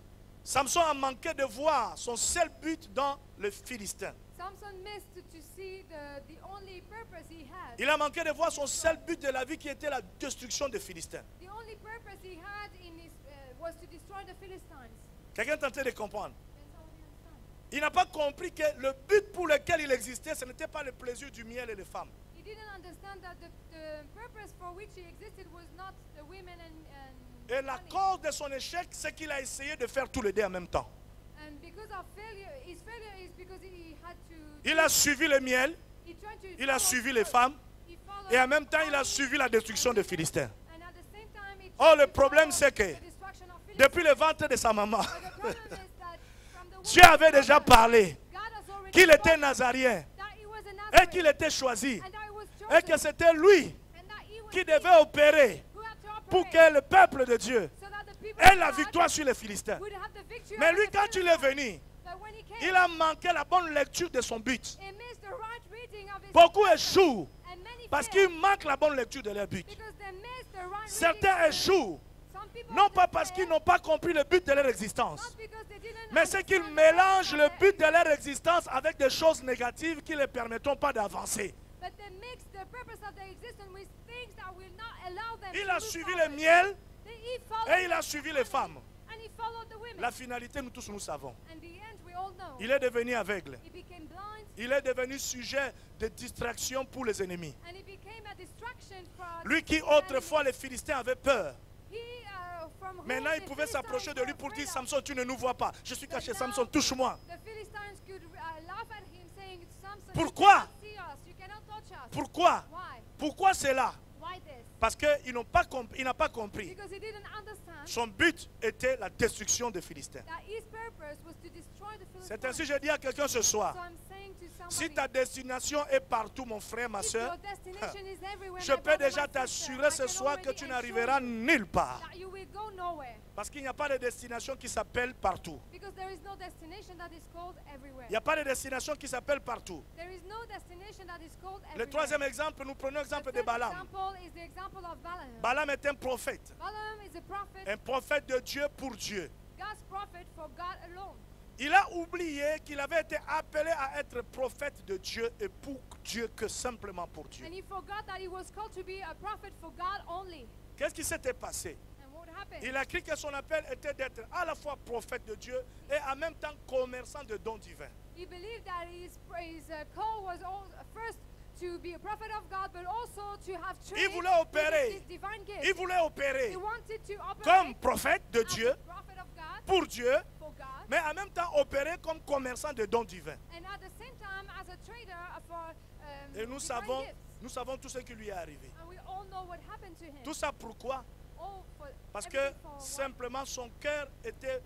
Samson a manqué de voir son seul but dans le Philistin. Samson missed to see the, the only purpose he had. Il a manqué de voir son seul but de la vie qui était la destruction des Philistins. The only purpose he had in his, uh, was to destroy the Philistines. Quelqu'un est en train de comprendre. That's all we understand. Il n'a pas compris que le but pour lequel il existait, ce n'était pas le plaisir du miel et des femmes. He didn't understand that the, the purpose for which he existed was not the women and, and Et la money. cause de son échec, c'est qu'il a essayé de faire tous les deux en même temps. And because of failure, his failure is because he had to. Il a suivi le miel, he tried to il a follow suivi les first. femmes, He followed et en même temps, il a only suivi la destruction des Philistins. And at the same time, he Oh, tried le to problème, follow c'est que the destruction of Philistines. depuis le ventre de sa maman, But the problem is that from the womb Dieu of avait his déjà mother, parlé God has already qu'il était spoken nazarien that he was a et Nazarene, qu'il était choisi and that he was et que chosen, c'était lui and that he was qui he devait opérer who had to pour operate que le peuple de Dieu so that the people ait of la God victoire sur les Philistins. would have the victory Mais over lui, the quand il est Philistines. venu, But when he came, il a manqué la bonne lecture de son but. he missed the right reading of his Beaucoup purpose, échouent and many parce failed qu'ils manquent la bonne lecture de leur but. because they missed the right Certains reading. échouent, Some people non pas just parce qu'ils failed, n'ont pas compris le but de leur existence, not because they didn't mais c'est qu'ils understand the mélangent le purpose of but their de leur existence avec des choses négatives qui ne les permettront pas d'avancer. But they mix the purpose of their existence with things that will not allow them Il to a move suivi forward. le miel Then he followed et il a the suivi les femmes. and he followed the women. La finalité, nous tous nous savons. And the end, we all know. Il est devenu aveugle. He became blind Il est devenu sujet de distraction pour les ennemis. and he became a distraction for Lui qui the autrefois enemy. les Philistins avaient peur. He, uh, from whom Maintenant, il the pouvait s'approcher de lui Philistines pour were dire, afraid of. Samson, tu ne nous vois pas. Je suis caché, But now, Samson, touche-moi. The Philistines could uh, laugh at him saying, Samson, Pourquoi? you cannot see us, you cannot touch us. Pourquoi? Why? Pourquoi cela? Why this? Parce qu'il n'a pas, comp- il n'a pas compris. Because he didn't understand Son but était la destruction des Philistins. that his purpose was to destroy the C'est Philistines. ainsi que je dis à quelqu'un ce So soir, I'm saying to somebody, si ta destination est partout, mon frère, ma if soeur, your destination is everywhere, je my peux brother, déjà my sister, t'assurer I ce can soir que already tu assure n'arriveras you nulle part. that you will go nowhere. Parce qu'il n'y a pas de destination qui s'appelle partout. Because there is no destination that is called everywhere. Il n'y a pas de destination qui s'appelle partout. There is no destination that is called Le everywhere. troisième exemple, nous prenons l'exemple The de third Balaam. example is the example of Balaam. Balaam est un prophète. Balaam is a prophet, Un prophète de Dieu pour Dieu. God's prophet for God alone. Il a oublié qu'il avait été appelé à être prophète de Dieu et pour Dieu que simplement pour Dieu. And he forgot that he was called to be a prophet for God only. Qu'est-ce qui s'était passé? And what happened? Il a cru que son appel était d'être à la fois prophète de Dieu et en même temps commerçant de dons divins. He believed that his, his uh, call was all, first to be a prophet of God, but also to have trade Il voulait with opérer. his divine gift. Il voulait opérer He wanted to operate comme prophète de as Dieu a prophet of God pour Dieu, for God, mais en même temps opérer comme commerçant de dons divins. and at the same time as a trader for um, Et nous divine savons, gifts. nous savons tout ce qui lui est arrivé. And we all know what happened to him. Tout ça pourquoi? All for Parce que everything for what? simplement son cœur était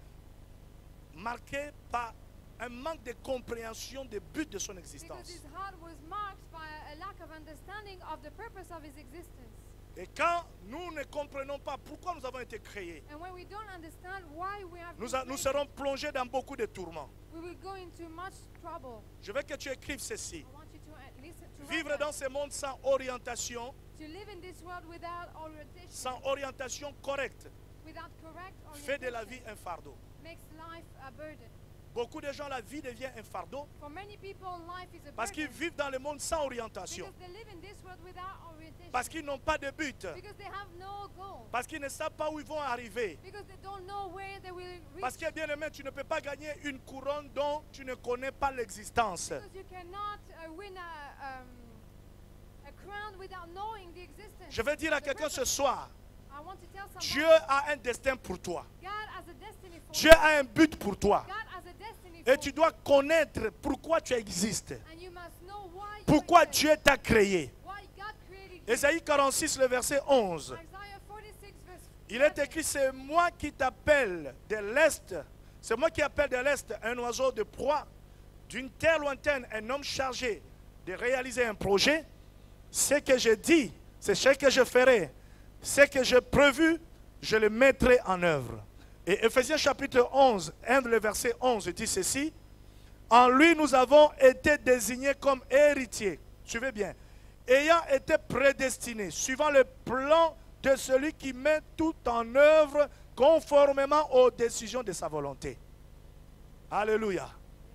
marqué par un manque de compréhension des buts de son Because existence. his heart was marked by a lack of understanding of the purpose of his existence. Et quand nous ne comprenons pas pourquoi nous avons été créés, And when we don't understand why we have nous, been a- nous created, serons plongés dans beaucoup de tourments. we will go into much trouble. Je veux que tu écrives ceci. I want you to uh, listen to Vivre write dans that. ce monde sans orientation, To live in this world without orientation, sans orientation correcte, without correct fait de la orientation, vie un fardeau. makes life a burden. Beaucoup de gens, la vie devient un fardeau For many people, life is a parce qu'ils burden vivent dans le monde sans orientation, because they live in this world without orientation. parce qu'ils n'ont pas de but, Because they have no goal. parce qu'ils ne savent pas où ils vont arriver. Because they don't know where they will Parce reach. que, bien aimé, tu ne peux pas gagner une couronne dont tu ne connais pas l'existence. Because you cannot uh, win a, um, a crown without knowing the existence. Je vais dire à the quelqu'un ce purpose. soir, I want to tell someone, Dieu a un destin pour toi. God has a destiny for Dieu you. a un but pour toi. God has a destiny Et for tu you. dois connaître pourquoi tu existes. And you must know why you Pourquoi exist. Dieu t'a créé. Why God created you. Ésaïe quarante-six, le verset onze. Isaiah forty-six verse Il est eleven. écrit, c'est moi qui t'appelle de l'Est. C'est moi qui appelle de l'Est un oiseau de proie. D'une terre lointaine, un homme chargé de réaliser un projet. Ce que je dis, c'est ce que je ferai. Ce que j'ai prévu, je le mettrai en œuvre. Et Ephésiens chapitre onze, un le verset onze dit ceci. En lui, nous avons été désignés comme héritiers. Suivez bien. Ayant été prédestinés, suivant le plan de celui qui met tout en œuvre conformément aux décisions de sa volonté. Alléluia.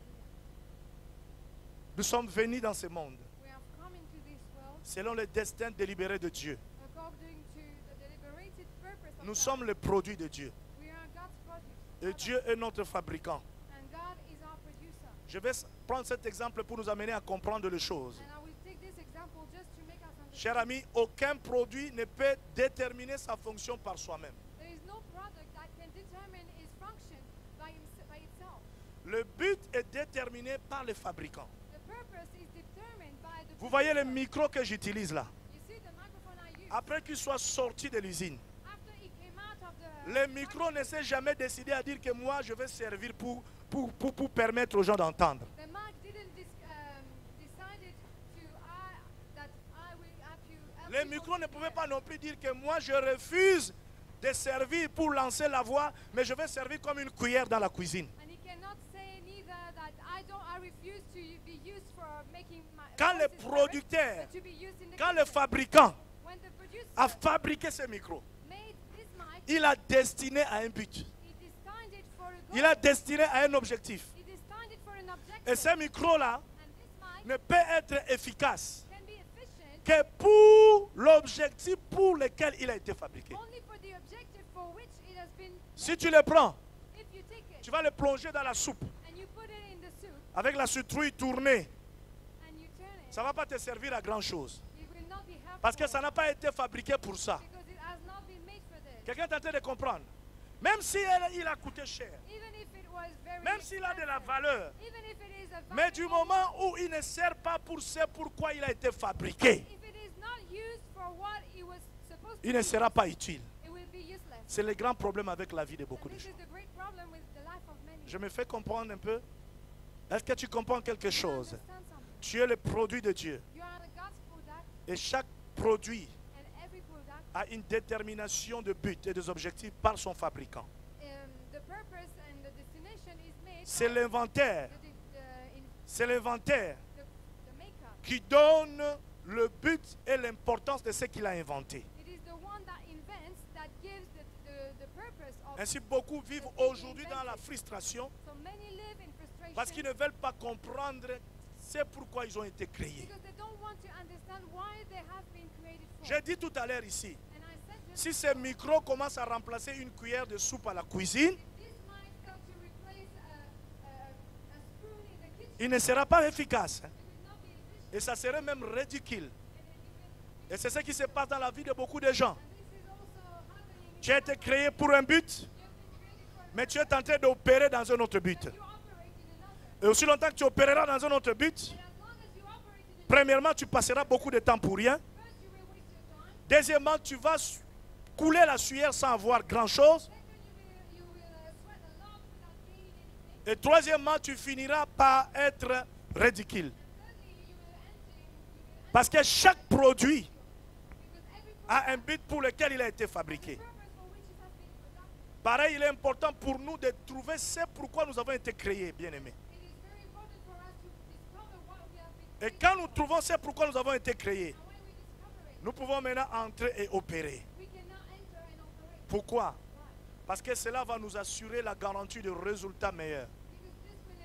Nous sommes venus dans ce monde We have come into this world selon le destin délibéré de Dieu. according to the deliberated purpose of Nous God. sommes le produit de Dieu. We are God's produce. Et Dieu est notre fabricant. And God is our producer. Je vais prendre cet exemple pour nous amener à comprendre les choses. And I will take this example just to make us understand. Cher ami, aucun produit ne peut déterminer sa fonction par soi-même. There is no product that can determine its function by, ims- by itself. Le but est déterminé par les fabricants. The purpose is determined by the Vous voyez le producer. micro que j'utilise là. You see the microphone I use. Après qu'il soit sorti de l'usine, After it came out of the le micro ne s'est jamais décidé à dire que moi je vais servir pour, pour, pour, pour permettre aux gens d'entendre. The mic didn't dis- um, decided to I that I will have to help Le people micro ne to pouvait hear. pas non plus dire que moi je refuse de servir pour lancer la voix, mais je vais servir comme une cuillère dans la cuisine. And he cannot say neither that I don't I refuse to be used for making my Quand le voices producteur, correct, but to be used in the quand le kitchen. fabricant When the producer a fabriqué ce micro, made this mic, il a destiné à un but. he designed it for a goal. Il a destiné à un objectif. He designed it for an objective. Et ce micro-là And this mic ne peut être efficace can be efficient que pour l'objectif pour lequel il a été fabriqué. only for the objective for which it has been. Si tu le prends, If you take it tu vas le plonger dans la soupe and you put it in the soup avec la citrouille tournée. and you turn it, Ça ne va pas te servir à grand chose. it will not be helpful Parce que ça n'a pas été fabriqué pour ça. because it has not been made for this. Quelqu'un est en train de comprendre. Même si elle- il a coûté cher, Even if it was very même s'il a de la expensive, valeur, even if it is a mais du valuable, moment où il ne sert pas pour ce pourquoi il a été fabriqué, if it is not used for what it was supposed to il ne be, sera pas utile. it will be useless. C'est le grand problème avec la vie de beaucoup And de this gens. is the great problem with the life of many. Je me fais comprendre un peu. Est-ce que tu comprends quelque You chose? understand something? Tu es le produit de Dieu. You are the God's product, Et chaque produit and every product, a une détermination de but et des objectifs par son fabricant. um, the purpose and the destination is made C'est by l'inventaire, the, the, in, c'est l'inventaire the, the maker. qui donne le but et l'importance de ce qu'il a inventé. It is the one that invents that gives the, the, the purpose of. Ainsi, beaucoup vivent aujourd'hui dans la frustration So many live in frustration parce qu'ils ne veulent pas comprendre c'est pourquoi ils ont été créés. because they don't want to understand why they have been created for. J'ai dit tout à l'heure ici, And I said just si ce micro commence à remplacer une cuillère de soupe à la cuisine, if this might start to replace a, a, a spoon in the kitchen, il ne sera pas efficace. it will not be efficient. Et ça serait même ridicule. And it will- Et c'est ce qui se passe dans la vie de beaucoup de gens. and this is also happening in Tu as été créé pour un but, you have been created for mais tu es en train d'opérer dans un autre but. you operate in another. Et aussi longtemps que tu opéreras dans un autre but, And as long as you operate in a premièrement, tu passeras beaucoup de temps pour rien. first you will waste your time. Deuxièmement, tu vas s- couler la sueur sans avoir grand-chose. Second you will you will uh, sweat a lot without gaining anything. Et troisièmement, tu finiras par être ridicule. Thirdly you will enter you will Parce que chaque produit because every a un but pour lequel il a été fabriqué. purpose for which it has been produced. Pareil, il est important pour nous de trouver ce pourquoi nous avons été créés, bien-aimés. It is very important for us to discover what we have been Et created quand nous for. trouvons ce pourquoi nous avons été créés, And when we discover it, nous pouvons maintenant entrer et opérer. we can now enter and operate. Pourquoi? Why? Parce que cela va nous assurer la garantie de résultats meilleurs. Because this will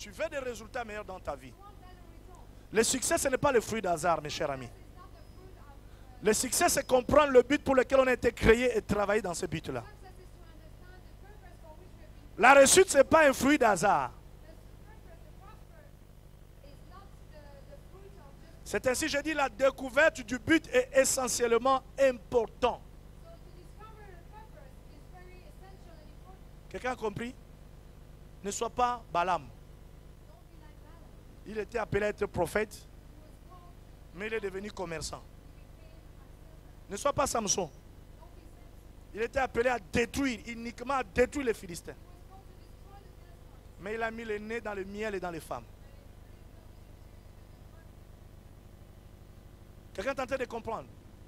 Tu veux des résultats meilleurs dans ta vie. You want better results. Le succès, ce n'est pas le fruit d'hasard, mes chers amis. It's not the fruit of uh, Le succès, c'est comprendre le but pour lequel on a été créé et travailler dans ce but-là. success is to understand the purpose for which we have been. La réussite, ce n'est pas un fruit d'hasard. The purpose, the prosper, is not the, the fruit of just. C'est ainsi, je dis, la découverte du but est essentiellement important. So to discover the purpose is very essential and important. Quelqu'un a compris? Ne sois pas Balaam. Don't be like Balaam. Il était appelé à être prophète, He was called, mais il est devenu commerçant. he became a servant. Ne sois pas Samson. Don't be Samson. Il était appelé à détruire, uniquement à détruire les Philistins. He was called to destroy the Philistines. Mais il a mis le nez dans le miel et dans les femmes. Quelqu'un est en train de comprendre?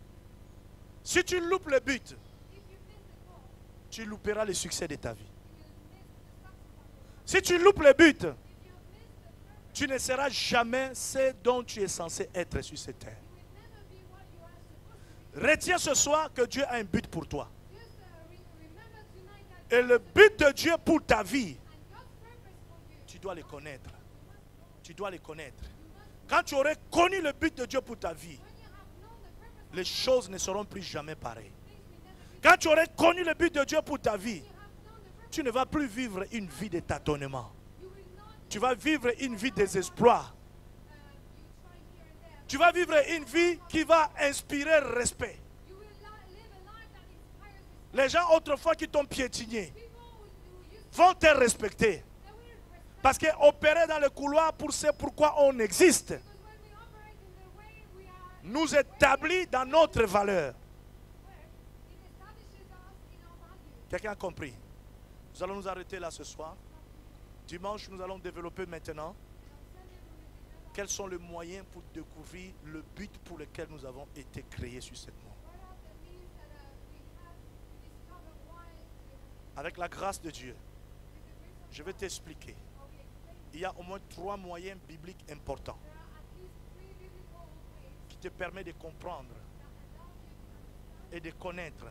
Si tu loupes le but, If you miss the goal, tu louperas le succès de ta vie. you will miss the success of your life. Si tu loupes le but, If you miss the purpose, tu ne seras jamais ce dont tu es censé être sur cette terre. you will never be what you are supposed to be. Retiens ce soir que Dieu a un but pour toi. Just uh, re- remember tonight that Et le but de Dieu pour ta vie, and God's purpose for you, tu dois le connaître. you must know. Tu dois le connaître. You must, Quand tu aurais connu le but de Dieu pour ta vie, when you have known the purpose of les choses ne seront plus jamais pareilles. things, will never be. Quand tu aurais connu le but de Dieu pour ta vie, You have known the purpose. tu ne vas plus vivre une vie de tâtonnement. You will not. Tu vas vivre une vie des exploits. Uh, you try here and there. Tu vas vivre une vie qui va inspirer respect. You will li- live a life that inspires respect. Les gens autrefois qui t'ont piétiné People who, who used vont te respecter. they will respect. Parce qu'opérer dans le couloir pour ce pourquoi on existe, Because when we operate in the way we are, nous établit dans notre valeur. where it establishes us in our values. Quelqu'un a compris? Nous allons nous arrêter là ce soir. Dimanche, nous allons développer maintenant And on Sunday we will develop quels sont les moyens pour découvrir le but pour lequel nous avons été créés sur cette terre. what are the means that uh, we have to discover why we have Avec la grâce de Dieu, with the grace of je vais t'expliquer. God, I'll be explaining. Il y a au moins trois moyens bibliques importants There are at least three biblical ways qui te permettent de comprendre that allow you to understand et de connaître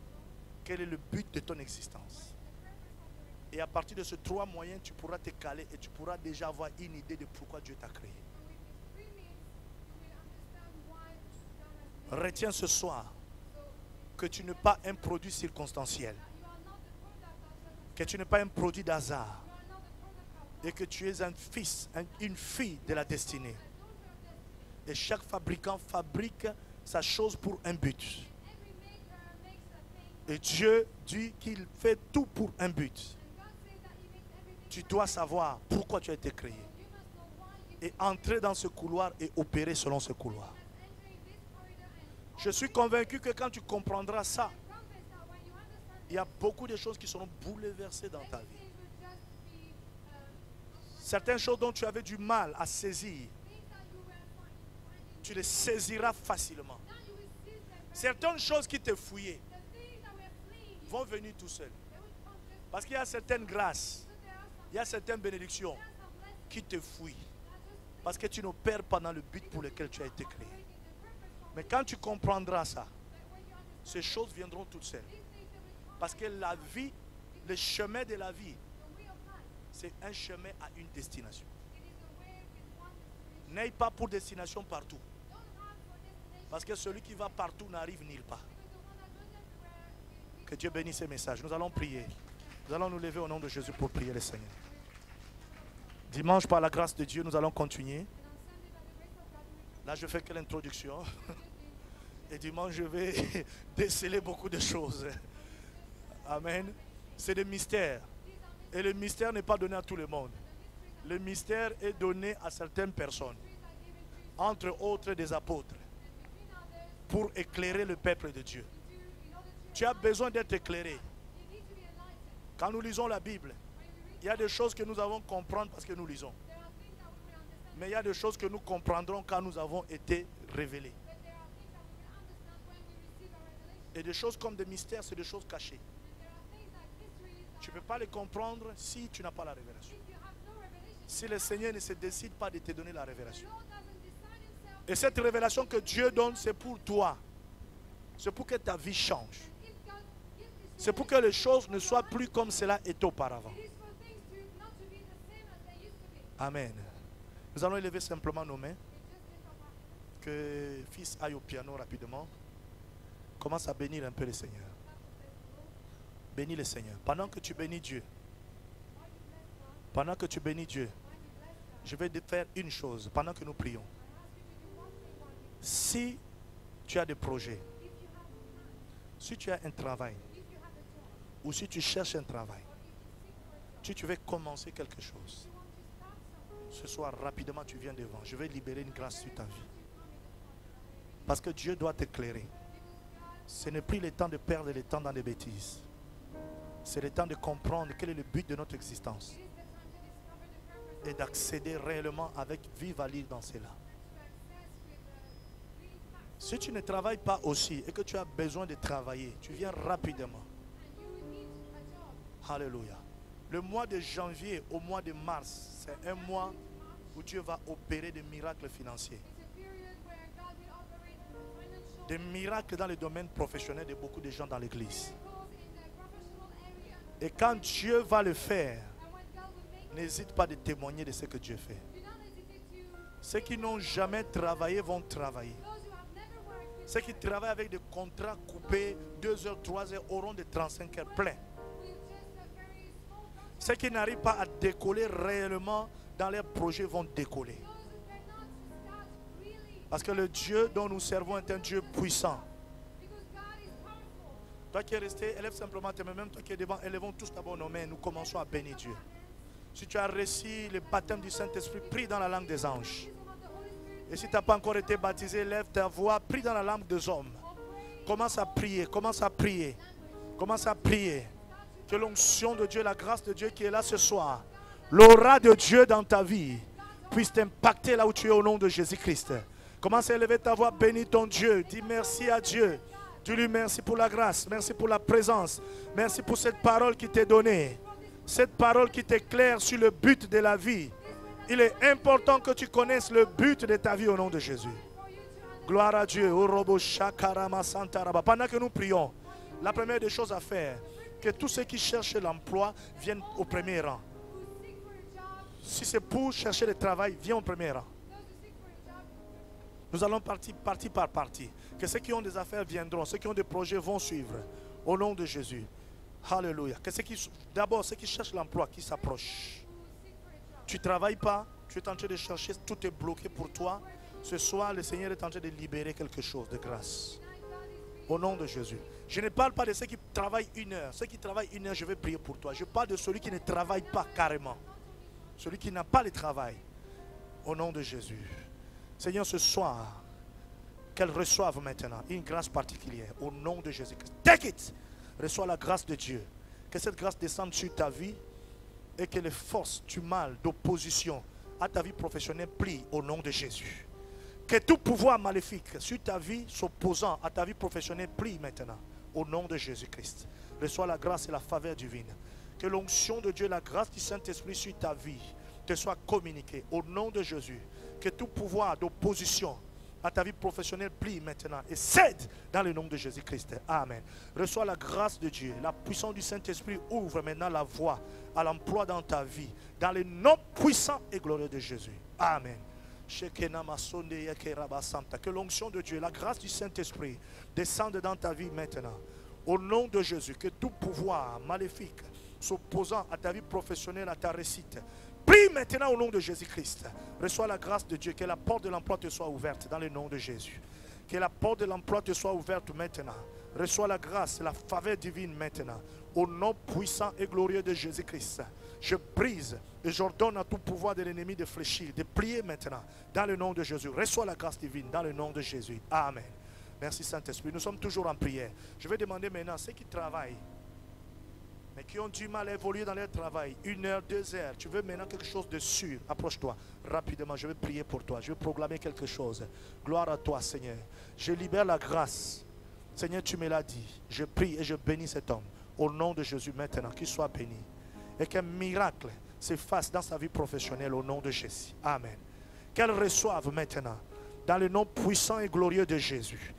quel est le but de ton existence. the purpose of your existence. Et à partir de ces trois moyens, tu pourras te caler et tu pourras déjà avoir une idée de pourquoi Dieu t'a créé. So with these three means, you will understand why God has made you. Retiens ce soir So que tu n'es pas un produit circonstanciel, that you are not the product of circumstance. que tu n'es pas un produit d'hasard You are not the product of et luck. que tu es un fils, un- une fille de la destinée. A daughter of destiny. Et chaque fabricant fabrique sa chose pour un but. Every maker makes a thing, Et Dieu dit qu'il fait tout pour un but. and God says that He makes everything. Tu dois savoir pourquoi tu as été créé You must know why you et entrer dans ce couloir et opérer selon ce couloir. must enter in this corridor and Je suis convaincu que quand tu comprendras ça, convinced that when you understand il y a beaucoup de choses qui seront bouleversées dans ta many vie. things will just be um, Certaines choses dont tu avais du mal à saisir, things that you were find, finding. tu les saisiras facilement. Now you will seize them very Certaines choses qui te fouillaient The things that were fleeing, vont venir tout seuls. they will come just Parce qu'il y a certaines grâces, because there are some, il y a certaines bénédictions there are some blessings qui te fouillent. that just Parce que tu n'opères pas dans le but pour lequel tu as été créé. operate in the purpose for Mais quand tu comprendras ça, but when you understand ces choses viendront toutes seules. these things, they will come. Parce que la vie, le chemin de la vie, The way of life, c'est un chemin à une destination. it is a way with one destination. N'aille pas pour destination partout. Don't have for destination Parce que celui qui va partout n'arrive nulle part. because the one that goes everywhere will be Que Dieu bénisse ces messages. Nous allons prier. Nous allons nous lever au nom de Jésus pour prier le Seigneur. Dimanche, par la grâce de Dieu, nous allons continuer. and on Sunday by the grace of God we will Là, je fais que l'introduction. just be Et dimanche, je vais déceler beaucoup de choses. Amen. C'est des mystères. Et le mystère n'est pas donné à tout le monde. Le mystère est donné à certaines personnes, entre autres des apôtres, pour éclairer le peuple de Dieu. Tu as besoin d'être éclairé. you need to be enlightened. Quand nous lisons la Bible, When we read, il y a des choses que nous avons comprendre parce que nous lisons. there are things that we will understand, Mais il y a des choses que nous comprendrons quand nous avons été révélés. but there are things that we will understand when we receive a revelation. Et des choses comme des mystères, c'est des choses cachées. And there are things like mysteries Tu ne that peux pas les comprendre si tu n'as pas la révélation. if you have no revelation, Si le Seigneur ne se décide pas de te donner la the révélation. Lord doesn't decide himself. Et cette révélation que Dieu donne, c'est pour toi. C'est pour que ta vie change. And if God gives this C'est pour que les choses ne soient plus comme cela était auparavant. it is for things to not to be the same as they used to be. Amen. Nous allons élever simplement nos mains. Que fils aille au piano rapidement. Commence à bénir un peu le Seigneur. Bénis le Seigneur. Pendant que tu bénis Dieu, pendant que tu bénis Dieu, je vais te faire une chose pendant que nous prions. Si tu as des projets, si tu as un travail, ou si tu cherches un travail, si tu veux commencer quelque chose, ce soir rapidement tu viens devant. Je vais libérer une grâce sur ta vie. Parce que Dieu doit t'éclairer. Ce n'est plus le temps de perdre le temps dans des bêtises. C'est le temps de comprendre quel est le but de notre existence. Et d'accéder réellement avec vive allure dans cela. Si tu ne travailles pas aussi et que tu as besoin de travailler, tu viens rapidement. Alléluia. Le mois de janvier au mois de mars, c'est un mois où Dieu va opérer des miracles financiers. Des miracles dans le domaine professionnel de beaucoup de gens dans l'église. Et quand Dieu va le faire, n'hésite pas de témoigner de ce que Dieu fait. Ceux qui n'ont jamais travaillé vont travailler. Ceux qui travaillent avec des contrats coupés, deux heures, trois heures, auront des trente-cinq heures pleins. Ceux qui n'arrivent pas à décoller réellement dans leurs projets vont décoller. Parce que le Dieu dont nous servons est un Dieu puissant. Toi qui es resté, élève simplement tes mains. Même toi qui es devant, élevons tous d'abord nos mains. Nous commençons à bénir Dieu. Si tu as reçu le baptême du Saint-Esprit, prie dans la langue des anges. Et si tu n'as pas encore été baptisé, lève ta voix, prie dans la langue des hommes. Commence à prier, commence à prier. Commence à prier. Que l'onction de Dieu, la grâce de Dieu qui est là ce soir, l'aura de Dieu dans ta vie, puisse t'impacter là où tu es au nom de Jésus-Christ. Commence à élever ta voix, bénis ton Dieu. Dis merci à Dieu. Dis-lui merci pour la grâce, merci pour la présence. Merci pour cette parole qui t'est donnée. Cette parole qui t'éclaire sur le but de la vie. Il est important que tu connaisses le but de ta vie au nom de Jésus. Gloire à Dieu. Pendant que nous prions, la première des choses à faire, que tous ceux qui cherchent l'emploi viennent au premier rang. Si c'est pour chercher le travail, viens au premier rang. Nous allons partir partie par partie. Que ceux qui ont des affaires viendront. Ceux qui ont des projets vont suivre. Au nom de Jésus. Alléluia. Que ceux qui, d'abord, ceux qui cherchent l'emploi, qui s'approchent. Tu ne travailles pas. Tu es en train de chercher. Tout est bloqué pour toi. Ce soir, le Seigneur est en train de libérer quelque chose de grâce. Au nom de Jésus. Je ne parle pas de ceux qui travaillent une heure. Ceux qui travaillent une heure, je vais prier pour toi. Je parle de celui qui ne travaille pas carrément. Celui qui n'a pas le travail. Au nom de Jésus. Seigneur, ce soir, qu'elle reçoive maintenant une grâce particulière au nom de Jésus-Christ. Take it! Reçois la grâce de Dieu. Que cette grâce descende sur ta vie et que les forces du mal, d'opposition à ta vie professionnelle plient au nom de Jésus. Que tout pouvoir maléfique sur ta vie s'opposant à ta vie professionnelle plie maintenant au nom de Jésus-Christ. Reçois la grâce et la faveur divine. Que l'onction de Dieu, la grâce du Saint-Esprit sur ta vie te soit communiquée au nom de Jésus. Que tout pouvoir d'opposition à ta vie professionnelle plie maintenant et cède dans le nom de Jésus-Christ. Amen. Reçois la grâce de Dieu. La puissance du Saint-Esprit ouvre maintenant la voie à l'emploi dans ta vie. Dans le nom puissant et glorieux de Jésus. Amen. Que l'onction de Dieu, la grâce du Saint-Esprit descende dans ta vie maintenant. Au nom de Jésus, que tout pouvoir maléfique s'opposant à ta vie professionnelle, à ta réussite, prie maintenant au nom de Jésus-Christ. Reçois la grâce de Dieu. Que la porte de l'emploi te soit ouverte dans le nom de Jésus. Que la porte de l'emploi te soit ouverte maintenant. Reçois la grâce et la faveur divine maintenant. Au nom puissant et glorieux de Jésus-Christ. Je brise et j'ordonne à tout pouvoir de l'ennemi de fléchir, de plier maintenant dans le nom de Jésus. Reçois la grâce divine dans le nom de Jésus. Amen. Merci Saint-Esprit. Nous sommes toujours en prière. Je vais demander maintenant à ceux qui travaillent, mais qui ont du mal à évoluer dans leur travail, une heure, deux heures, tu veux maintenant quelque chose de sûr, approche-toi rapidement, je vais prier pour toi, je vais proclamer quelque chose. Gloire à toi Seigneur, je libère la grâce. Seigneur, tu me l'as dit, je prie et je bénis cet homme, au nom de Jésus maintenant, qu'il soit béni. Et qu'un miracle se fasse dans sa vie professionnelle au nom de Jésus. Amen. Qu'elle reçoive maintenant, dans le nom puissant et glorieux de Jésus,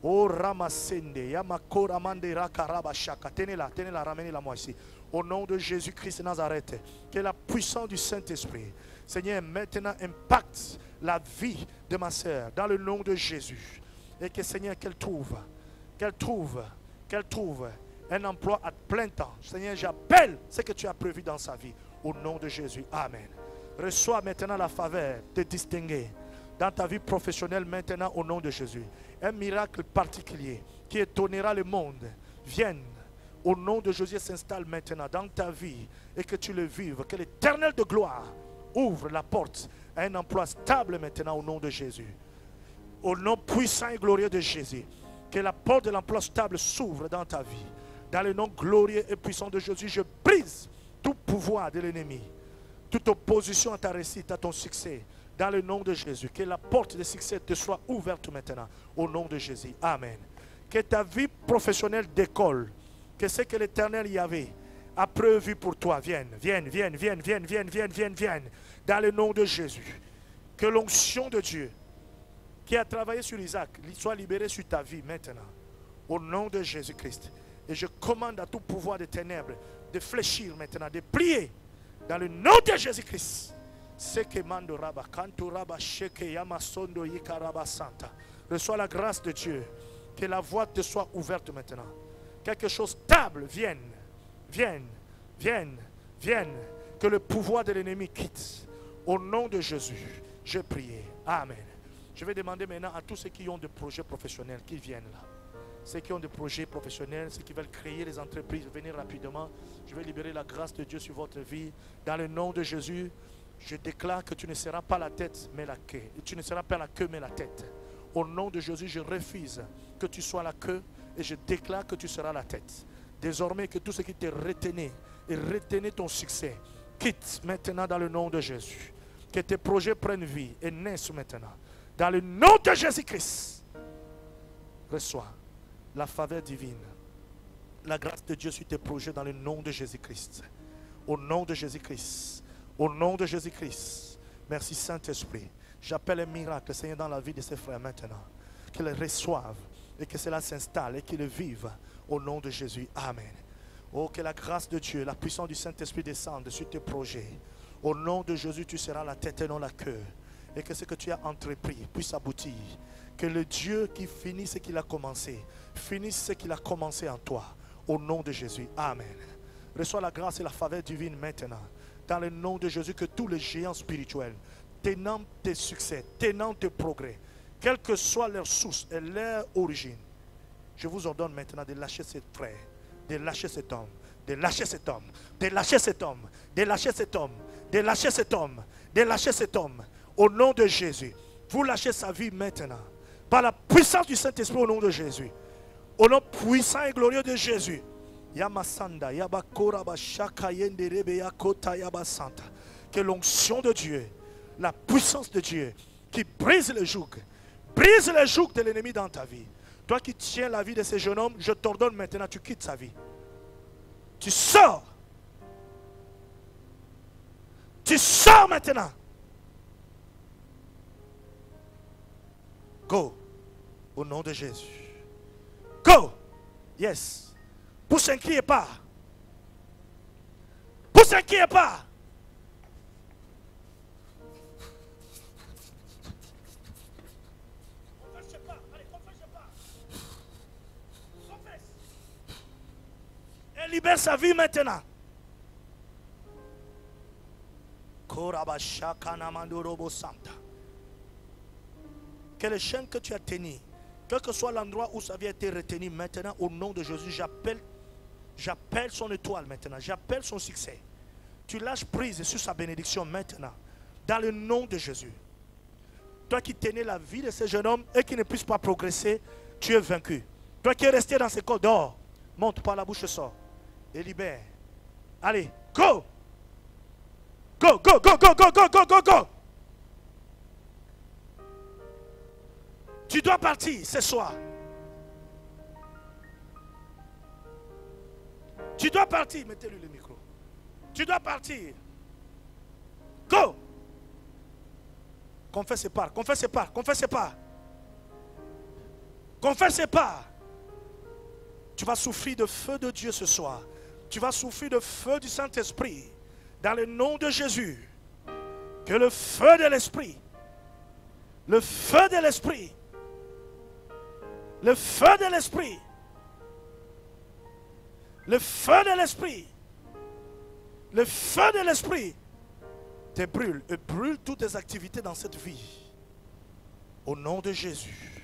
Oh Ramasende, Yamakora Mandera Karabashaka. Tenez-la, tenez-la, ramenez-la moi ici. Au nom de Jésus-Christ de Nazareth, que la puissance du Saint-Esprit, Seigneur, maintenant impacte la vie de ma sœur dans le nom de Jésus. Et que Seigneur, qu'elle trouve, qu'elle trouve, qu'elle trouve un emploi à plein temps. Seigneur, j'appelle ce que tu as prévu dans sa vie. Au nom de Jésus. Amen. Reçois maintenant la faveur de distinguer dans ta vie professionnelle maintenant au nom de Jésus. Un miracle particulier qui étonnera le monde. Vienne au nom de Jésus, s'installe maintenant dans ta vie et que tu le vives. Que l'Éternel de gloire ouvre la porte à un emploi stable maintenant au nom de Jésus. Au nom puissant et glorieux de Jésus, que la porte de l'emploi stable s'ouvre dans ta vie. Dans le nom glorieux et puissant de Jésus, je brise tout pouvoir de l'ennemi, toute opposition à ta réussite, à ton succès. Dans le nom de Jésus, que la porte de succès te soit ouverte maintenant. Au nom de Jésus. Amen. Que ta vie professionnelle décolle. Que ce que l'Éternel y avait a prévu pour toi vienne, vienne, vienne, vienne, vienne, vienne, vienne, vienne, vienne. Dans le nom de Jésus. Que l'onction de Dieu qui a travaillé sur Isaac soit libérée sur ta vie maintenant. Au nom de Jésus-Christ. Et je commande à tout pouvoir des ténèbres de fléchir maintenant, de plier. Dans le nom de Jésus-Christ. Reçois la grâce de Dieu. Que la voie te soit ouverte maintenant. Quelque chose de stable vienne. Vienne. Vienne. Vienne. Que le pouvoir de l'ennemi quitte. Au nom de Jésus, je prie. Amen. Je vais demander maintenant à tous ceux qui ont des projets professionnels qui viennent là. Ceux qui ont des projets professionnels, ceux qui veulent créer les entreprises, venir rapidement. Je vais libérer la grâce de Dieu sur votre vie. Dans le nom de Jésus, je déclare que tu ne seras pas la tête, mais la queue. Et tu ne seras pas la queue, mais la tête. Au nom de Jésus, je refuse que tu sois la queue et je déclare que tu seras la tête. Désormais, que tout ce qui te retenait et retenait ton succès, quitte maintenant dans le nom de Jésus. Que tes projets prennent vie et naissent maintenant. Dans le nom de Jésus-Christ, reçois la faveur divine, la grâce de Dieu sur tes projets dans le nom de Jésus-Christ. Au nom de Jésus-Christ. Au nom de Jésus-Christ. Merci Saint-Esprit. J'appelle un miracle, Seigneur, dans la vie de ces frères maintenant. Qu'ils reçoivent et que cela s'installe et qu'ils vivent au nom de Jésus. Amen. Oh, que la grâce de Dieu, la puissance du Saint-Esprit descende sur tes projets. Au nom de Jésus, tu seras la tête et non la queue. Et que ce que tu as entrepris puisse aboutir. Que le Dieu qui finit ce qu'il a commencé, finisse ce qu'il a commencé en toi. Au nom de Jésus. Amen. Reçois la grâce et la faveur divine maintenant. Dans le nom de Jésus, que tous les géants spirituels, tenant tes succès, tenant tes progrès, quelle que soit leur source et leur origine, je vous ordonne maintenant de lâcher cet frère, de lâcher cet homme, de lâcher cet homme, de lâcher cet homme, de lâcher cet homme, de lâcher cet homme, de lâcher cet homme. Au nom de Jésus, vous lâchez sa vie maintenant. Par la puissance du Saint-Esprit au nom de Jésus. Au nom puissant et glorieux de Jésus. Yamasanda, Yabakora Bashaka Yenderebe Yakota Yabasanta. Que l'onction de Dieu, la puissance de Dieu, qui brise le joug, brise le joug de l'ennemi dans ta vie. Toi qui tiens la vie de ce jeune homme, je t'ordonne maintenant, tu quittes sa vie. Tu sors. Tu sors maintenant. Go. Au nom de Jésus. Go. Yes. Pousse un cri et pas. Pousse un cri et pas. Confesse pas. Allez, confesse pas. Confesse. Et libère sa vie maintenant. Korabashaka Mandorobo Santa. Que les chaînes que tu as tenues, quel que soit l'endroit où ça avait été retenu maintenant, au nom de Jésus, j'appelle, j'appelle son étoile maintenant, j'appelle son succès. Tu lâches prise sur sa bénédiction maintenant, dans le nom de Jésus. Toi qui tenais la vie de ce jeune homme et qui ne puisse pas progresser, tu es vaincu. Toi qui es resté dans ce corps dehors, monte par la bouche, sort et libère. Allez, go! Go, go, go, go, go, go, go, go, go! Tu dois partir ce soir. Tu dois partir. Mettez-lui le micro. Tu dois partir. Go. Confesse pas. Confesse pas. Confesse pas. Confesse ses pas. Tu vas souffrir de feu de Dieu ce soir. Tu vas souffrir de feu du Saint-Esprit. Dans le nom de Jésus. Que le feu de l'Esprit, le feu de l'Esprit, le feu de l'Esprit, le feu de l'Esprit, le feu de l'Esprit te brûle et brûle toutes tes activités dans cette vie. Au nom de Jésus.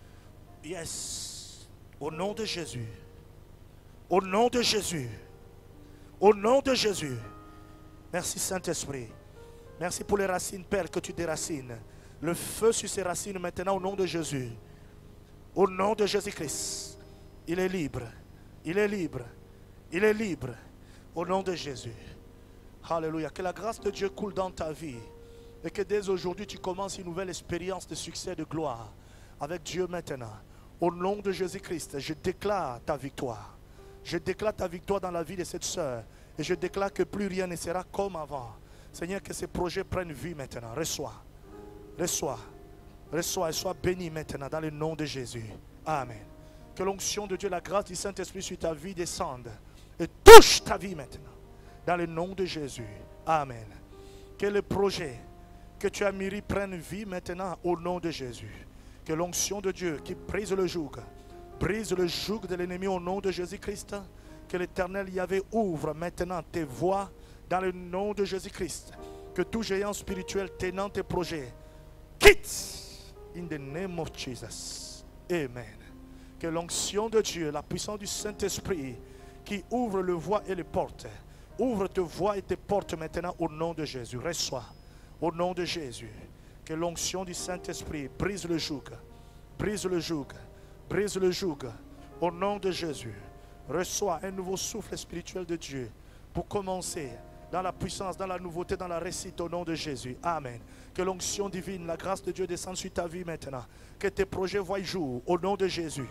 Yes. Au nom de Jésus. Au nom de Jésus. Au nom de Jésus. Merci Saint-Esprit. Merci pour les racines, Père, que tu déracines. Le feu sur ces racines maintenant au nom de Jésus. Au nom de Jésus-Christ. Il est libre. Il est libre. Il est libre. Au nom de Jésus. Alléluia. Que la grâce de Dieu coule dans ta vie. Et que dès aujourd'hui tu commences une nouvelle expérience de succès, de gloire. Avec Dieu maintenant. Au nom de Jésus-Christ, je déclare ta victoire. Je déclare ta victoire dans la vie de cette sœur. Et je déclare que plus rien ne sera comme avant. Seigneur, que ces projets prennent vie maintenant. Reçois. Reçois. Reçois et sois béni maintenant dans le nom de Jésus. Amen. Que l'onction de Dieu, la grâce du Saint-Esprit sur ta vie descende. Et touche ta vie maintenant. Dans le nom de Jésus. Amen. Que le projet que tu as mûri prenne vie maintenant au nom de Jésus. Que l'onction de Dieu qui brise le joug. Brise le joug de l'ennemi au nom de Jésus-Christ. Que l'Éternel Yahvé ouvre maintenant tes voies. Dans le nom de Jésus-Christ, que tout géant spirituel tenant tes projets quitte. In the name of Jesus. Amen. Que l'onction de Dieu, la puissance du Saint-Esprit qui ouvre le voie et les portes, ouvre tes voies et tes portes maintenant au nom de Jésus. Reçois au nom de Jésus. Que l'onction du Saint-Esprit brise le joug, brise le joug, brise le joug au nom de Jésus. Reçois un nouveau souffle spirituel de Dieu pour commencer dans la puissance, dans la nouveauté, dans la réussite au nom de Jésus. Amen. Que l'onction divine, la grâce de Dieu descende sur ta vie maintenant. Que tes projets voient jour au nom de Jésus.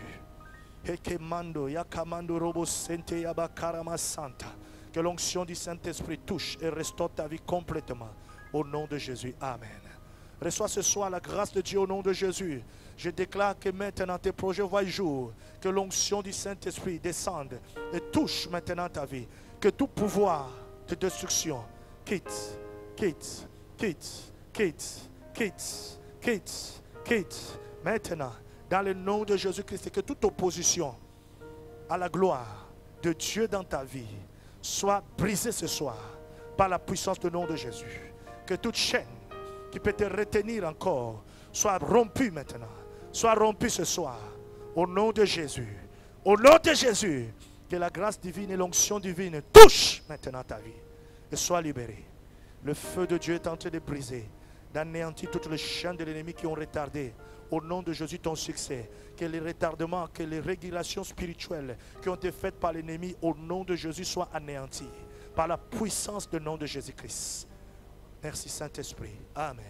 Que l'onction du Saint-Esprit touche et restaure ta vie complètement au nom de Jésus. Amen. Reçois ce soir la grâce de Dieu au nom de Jésus. Je déclare que maintenant tes projets voient jour. Que l'onction du Saint-Esprit descende et touche maintenant ta vie. Que tout pouvoir de destruction quitte, quitte, quitte, quitte, quitte, quitte, quitte. Maintenant, dans le nom de Jésus-Christ, que toute opposition à la gloire de Dieu dans ta vie soit brisée ce soir par la puissance du nom de Jésus. Que toute chaîne qui peut te retenir encore soit rompue maintenant, soit rompue ce soir au nom de Jésus. Au nom de Jésus. Que la grâce divine et l'onction divine touche maintenant ta vie et sois libéré. Le feu de Dieu est en train de briser, d'anéantir toutes les chaînes de l'ennemi qui ont retardé au nom de Jésus ton succès. Que les retardements, que les régulations spirituelles qui ont été faites par l'ennemi au nom de Jésus soient anéanties par la puissance du nom de Jésus-Christ. Merci Saint-Esprit. Amen.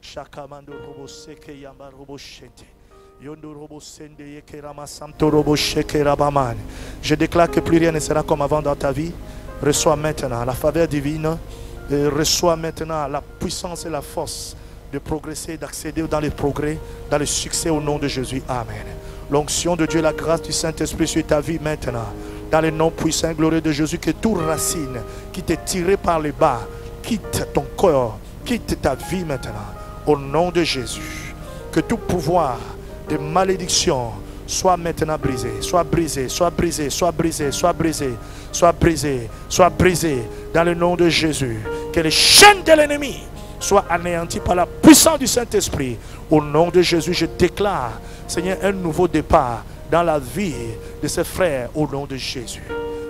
Je déclare que plus rien ne sera comme avant dans ta vie. Reçois maintenant la faveur divine. Et reçois maintenant la puissance et la force de progresser, d'accéder dans les progrès, dans le succès au nom de Jésus. Amen. L'onction de Dieu, la grâce du Saint-Esprit sur ta vie maintenant. Dans le nom puissant et glorieux de Jésus, que toute racine qui t'est tirée par les bas quitte ton corps, quitte ta vie maintenant. Au nom de Jésus. Que tout pouvoir de malédiction soit maintenant brisé, soit brisé, soit brisé, soit brisé, soit brisé, soit brisé, soit brisé dans le nom de Jésus. Que les chaînes de l'ennemi soient anéanties par la puissance du Saint-Esprit. Au nom de Jésus, je déclare, Seigneur, un nouveau départ dans la vie de ses frères au nom de Jésus.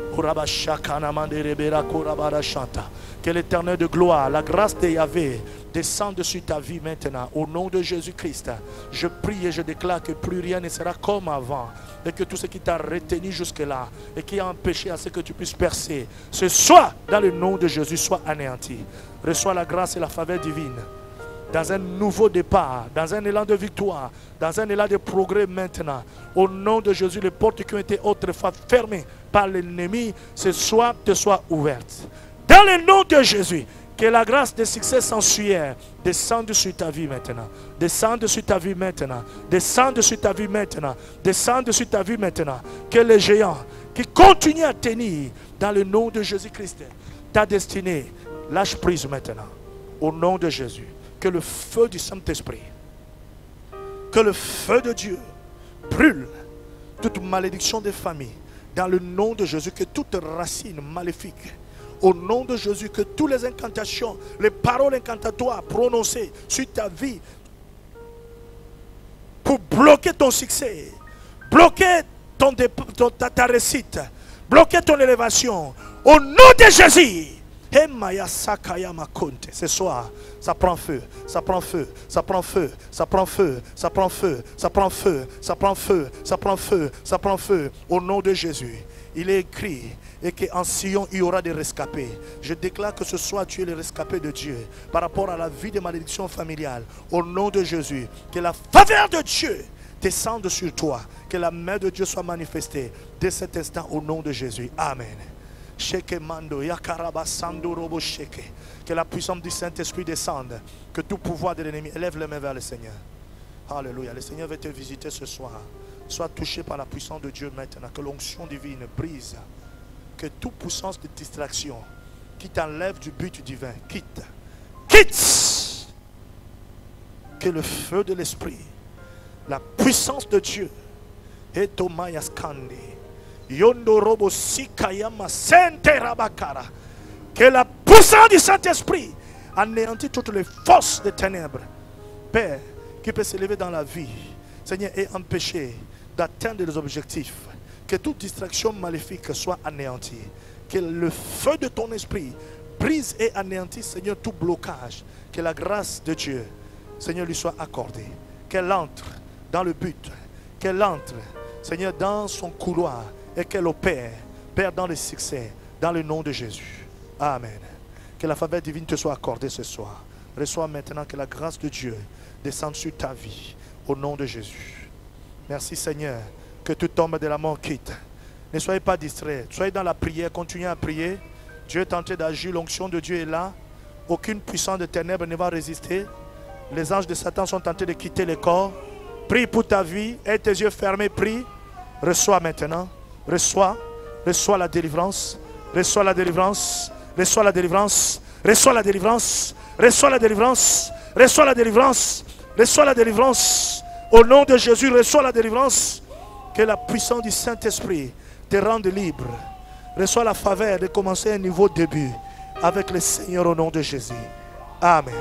Que l'Éternel de gloire, la grâce de Yahvé descende sur ta vie maintenant au nom de Jésus-Christ. Je prie et je déclare que plus rien ne sera comme avant et que tout ce qui t'a retenu jusque-là et qui a empêché à ce que tu puisses percer, ce soit dans le nom de Jésus, soit anéanti. Reçois la grâce et la faveur divine dans un nouveau départ, dans un élan de victoire, dans un élan de progrès maintenant. Au nom de Jésus, les portes qui ont été autrefois fermées par l'ennemi, ce soir te soient ouvertes. Dans le nom de Jésus, Que la grâce de succès sensuel descende sur ta vie maintenant. Descende sur ta vie maintenant. Descende sur ta vie maintenant. Descende sur ta vie maintenant. Que les géants qui continuent à tenir dans le nom de Jésus-Christ ta destinée, lâche prise maintenant. Au nom de Jésus. Que le feu du Saint-Esprit, que le feu de Dieu brûle toute malédiction des familles. Dans le nom de Jésus, que toute racine maléfique, au nom de Jésus, que toutes les incantations, les paroles incantatoires prononcées sur ta vie pour bloquer ton succès, bloquer ton ton, ta, ta réussite, bloquer ton élévation, au nom de Jésus. Ce soir, ça prend feu, ça prend feu, ça prend feu, ça prend feu, ça prend feu, ça prend feu, ça prend feu, ça prend feu, ça prend feu, au nom de Jésus. Il est écrit et qu'en Sion il y aura des rescapés. Je déclare que ce soir tu es le rescapé de Dieu par rapport à la vie de malédiction familiale. Au nom de Jésus, que la faveur de Dieu descende sur toi, que la main de Dieu soit manifestée dès cet instant au nom de Jésus. Amen. Que la puissance du Saint-Esprit descende, que tout pouvoir de l'ennemi élève les mains vers le Seigneur. Alléluia. Le Seigneur va te visiter ce soir. Sois touché par la puissance de Dieu maintenant. Que l'onction divine brise. Que toute puissance de distraction qui t'enlève du but divin quitte. Quitte. Que le feu de l'Esprit, la puissance de Dieu, et Tomaya Skandi, Yondo Robo Sikayama Sente Rabakara, que la puissance du Saint-Esprit anéantit toutes les forces des ténèbres, Père, qui peut s'élever dans la vie, Seigneur, et empêcher d'atteindre les objectifs. Que toute distraction maléfique soit anéantie. Que le feu de ton esprit brise et anéantisse, Seigneur, tout blocage. Que la grâce de Dieu, Seigneur, lui soit accordée. Qu'elle entre dans le but. Qu'elle entre, Seigneur, dans son couloir. Et qu'elle opère, Père, dans le succès. Dans le nom de Jésus. Amen. Que la faveur divine te soit accordée ce soir. Reçois maintenant que la grâce de Dieu descende sur ta vie. Au nom de Jésus. Merci, Seigneur. Que tout homme de la mort quitte. Ne soyez pas distraits. Soyez dans la prière. Continuez à prier. Dieu est tenté d'agir. L'onction de Dieu est là. Aucune puissance de ténèbres ne va résister. Les anges de Satan sont tentés de quitter le corps. Prie pour ta vie. Aie tes yeux fermés. Prie. Reçois maintenant. Reçois. Reçois la délivrance. Reçois la délivrance. Reçois la délivrance. Reçois la délivrance. Reçois la délivrance. Reçois la délivrance. Reçois la délivrance. Au nom de Jésus, reçois la délivrance. Que la puissance du Saint-Esprit te rende libre. Reçois la faveur de commencer un nouveau début avec le Seigneur au nom de Jésus. Amen.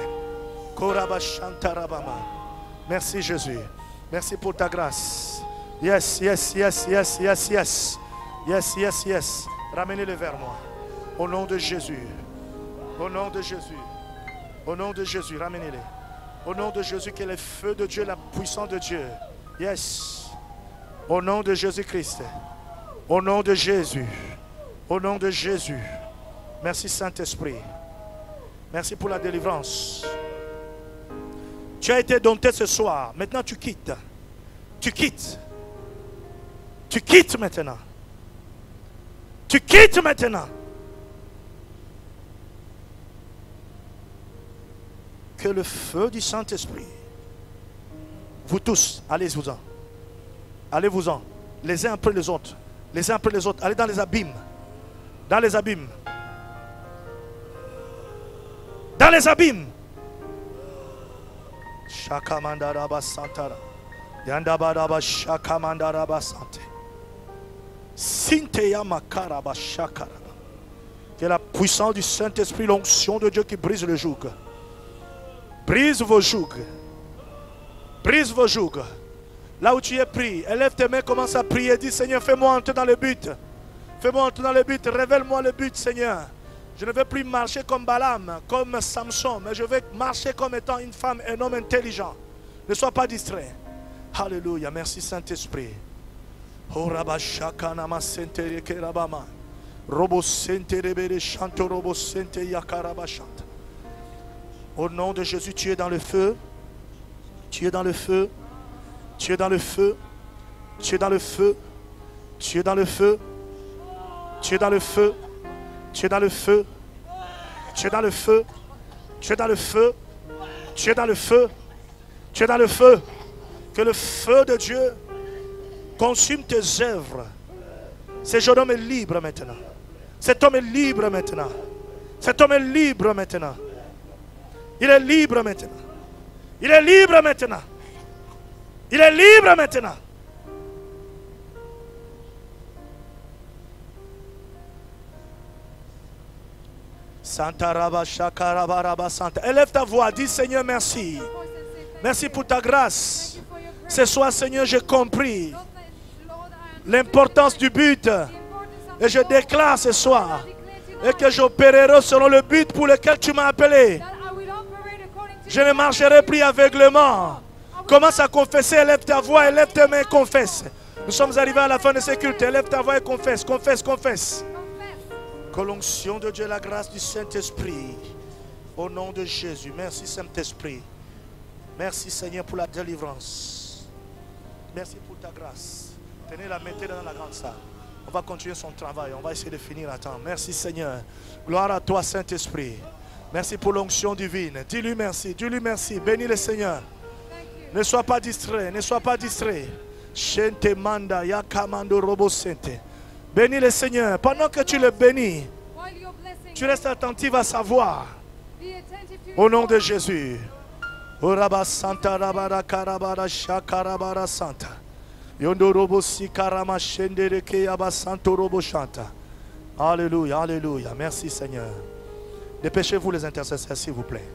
Merci Jésus. Merci pour ta grâce. Yes, yes, yes, yes, yes, yes. Yes, yes, yes. Ramenez-le vers moi. Au nom de Jésus. Au nom de Jésus. Au nom de Jésus, ramenez-les. Au nom de Jésus, que le feu de Dieu, la puissance de Dieu. Yes. Au nom de Jésus-Christ. Au nom de Jésus. Au nom de Jésus. Merci Saint-Esprit. Merci pour la délivrance. Tu as été dompté ce soir. Maintenant tu quittes. Tu quittes. Tu quittes maintenant. Tu quittes maintenant. Que le feu du Saint-Esprit, vous tous, allez-vous-en. Allez-vous-en. Les uns après les autres. Les uns après les autres. Allez dans les abîmes. Dans les abîmes. Dans les abîmes. Shakamandaraba Santara. Yandabaraba Shakamandaraba Sante. Sinteya Makaraba Shakara. Que la puissance du Saint-Esprit, l'onction de Dieu qui brise le joug. Brise vos jougs. Brise vos jougs. Là où tu es pris, élève tes mains, commence à prier. Dis Seigneur, fais-moi entrer dans le but. Fais-moi entrer dans le but. Révèle-moi le but, Seigneur. Je ne veux plus marcher comme Balaam, comme Samson, mais je veux marcher comme étant une femme, un homme intelligent. Ne sois pas distrait. Alléluia. Merci Saint-Esprit. Oh Rabashaka Namasente Kerabama. Robo Sente Rebere Chanto Robo Sente Yakarabashanta. Au nom de Jésus, tu es dans le feu. Tu es dans le feu. Tu es dans le feu. Tu es dans le feu. Tu es dans le feu. Tu es dans le feu. Tu es dans le feu. Tu es dans le feu. Tu es dans le feu. Tu es dans le feu. Tu es dans le feu. Que le feu de Dieu consume tes œuvres. Ce jeune homme est libre maintenant. Cet homme est libre maintenant. Cet homme est libre maintenant. Il est libre maintenant. Il est libre maintenant. Il est libre maintenant. Santa Rabba Shakaraba Rabba Santa. Élève ta voix, dis Seigneur merci. Merci pour ta grâce. Ce soir Seigneur j'ai compris l'importance du but. Et je déclare ce soir et que j'opérerai selon le but pour lequel tu m'as appelé. Je ne marcherai plus aveuglement. Commence à confesser, élève ta voix, élève tes mains, confesse. Nous sommes arrivés à la fin de ce culte. Élève ta voix et confesse, confesse, confesse. Que l'onction de Dieu et la grâce du Saint-Esprit, au nom de Jésus. Merci Saint-Esprit. Merci Seigneur pour la délivrance. Merci pour ta grâce. Tenez-la, mettez-la dans la grande salle. On va continuer son travail. On va essayer de finir à temps. Merci Seigneur. Gloire à toi Saint-Esprit. Merci pour l'onction divine. Dis-lui merci. Dis-lui merci. Bénis le Seigneur. Ne sois pas distrait. Ne sois pas distrait. Shente manda yakamando robo sente. Bénis le Seigneur. Pendant que tu le bénis, tu restes attentif à sa voix. Au nom de Jésus. Oraba santa rabara karabara shakarabara santa. Yondo robo si karama shendere ke abasanto robo chanta. Alléluia, alléluia. Merci Seigneur. Dépêchez-vous les intercesseurs s'il vous plaît.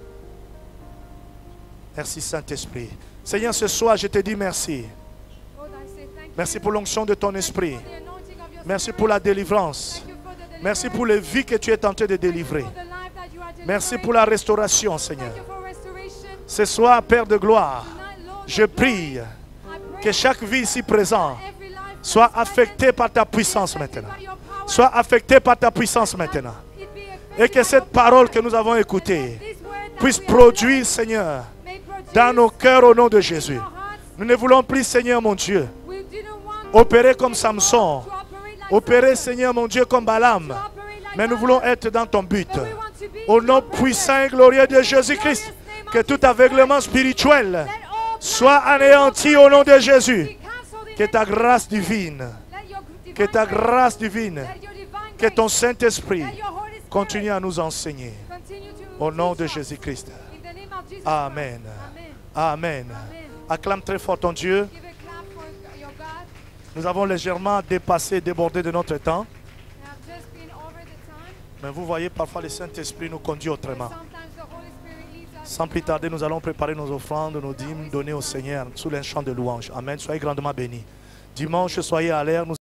Merci Saint-Esprit. Seigneur, ce soir je te dis merci. Merci pour l'onction de ton esprit. Merci pour la délivrance. Merci pour les vies que tu es en train de délivrer. Merci pour la restauration, Seigneur. Ce soir, Père de gloire, je prie que chaque vie ici présente soit affectée par ta puissance maintenant. Soit affectée par ta puissance maintenant. Et que cette parole que nous avons écoutée puisse produire, Seigneur, dans nos cœurs au nom de Jésus. Nous ne voulons plus, Seigneur mon Dieu, opérer comme Samson. Opérer, Seigneur mon Dieu, comme Balaam. Mais nous voulons être dans ton but. Au nom puissant et glorieux de Jésus-Christ, que tout aveuglement spirituel soit anéanti au nom de Jésus. Que ta grâce divine, que ta grâce divine, que ton Saint-Esprit continue à nous enseigner. Au nom de Jésus-Christ. Amen. Amen. Acclame très fort ton Dieu. Nous avons légèrement dépassé, débordé de notre temps. Mais vous voyez, parfois le Saint-Esprit nous conduit autrement. Sans plus tarder, nous allons préparer nos offrandes, nos dîmes, donner au Seigneur sous un chant de louange. Amen. Soyez grandement bénis. Dimanche, soyez à l'air.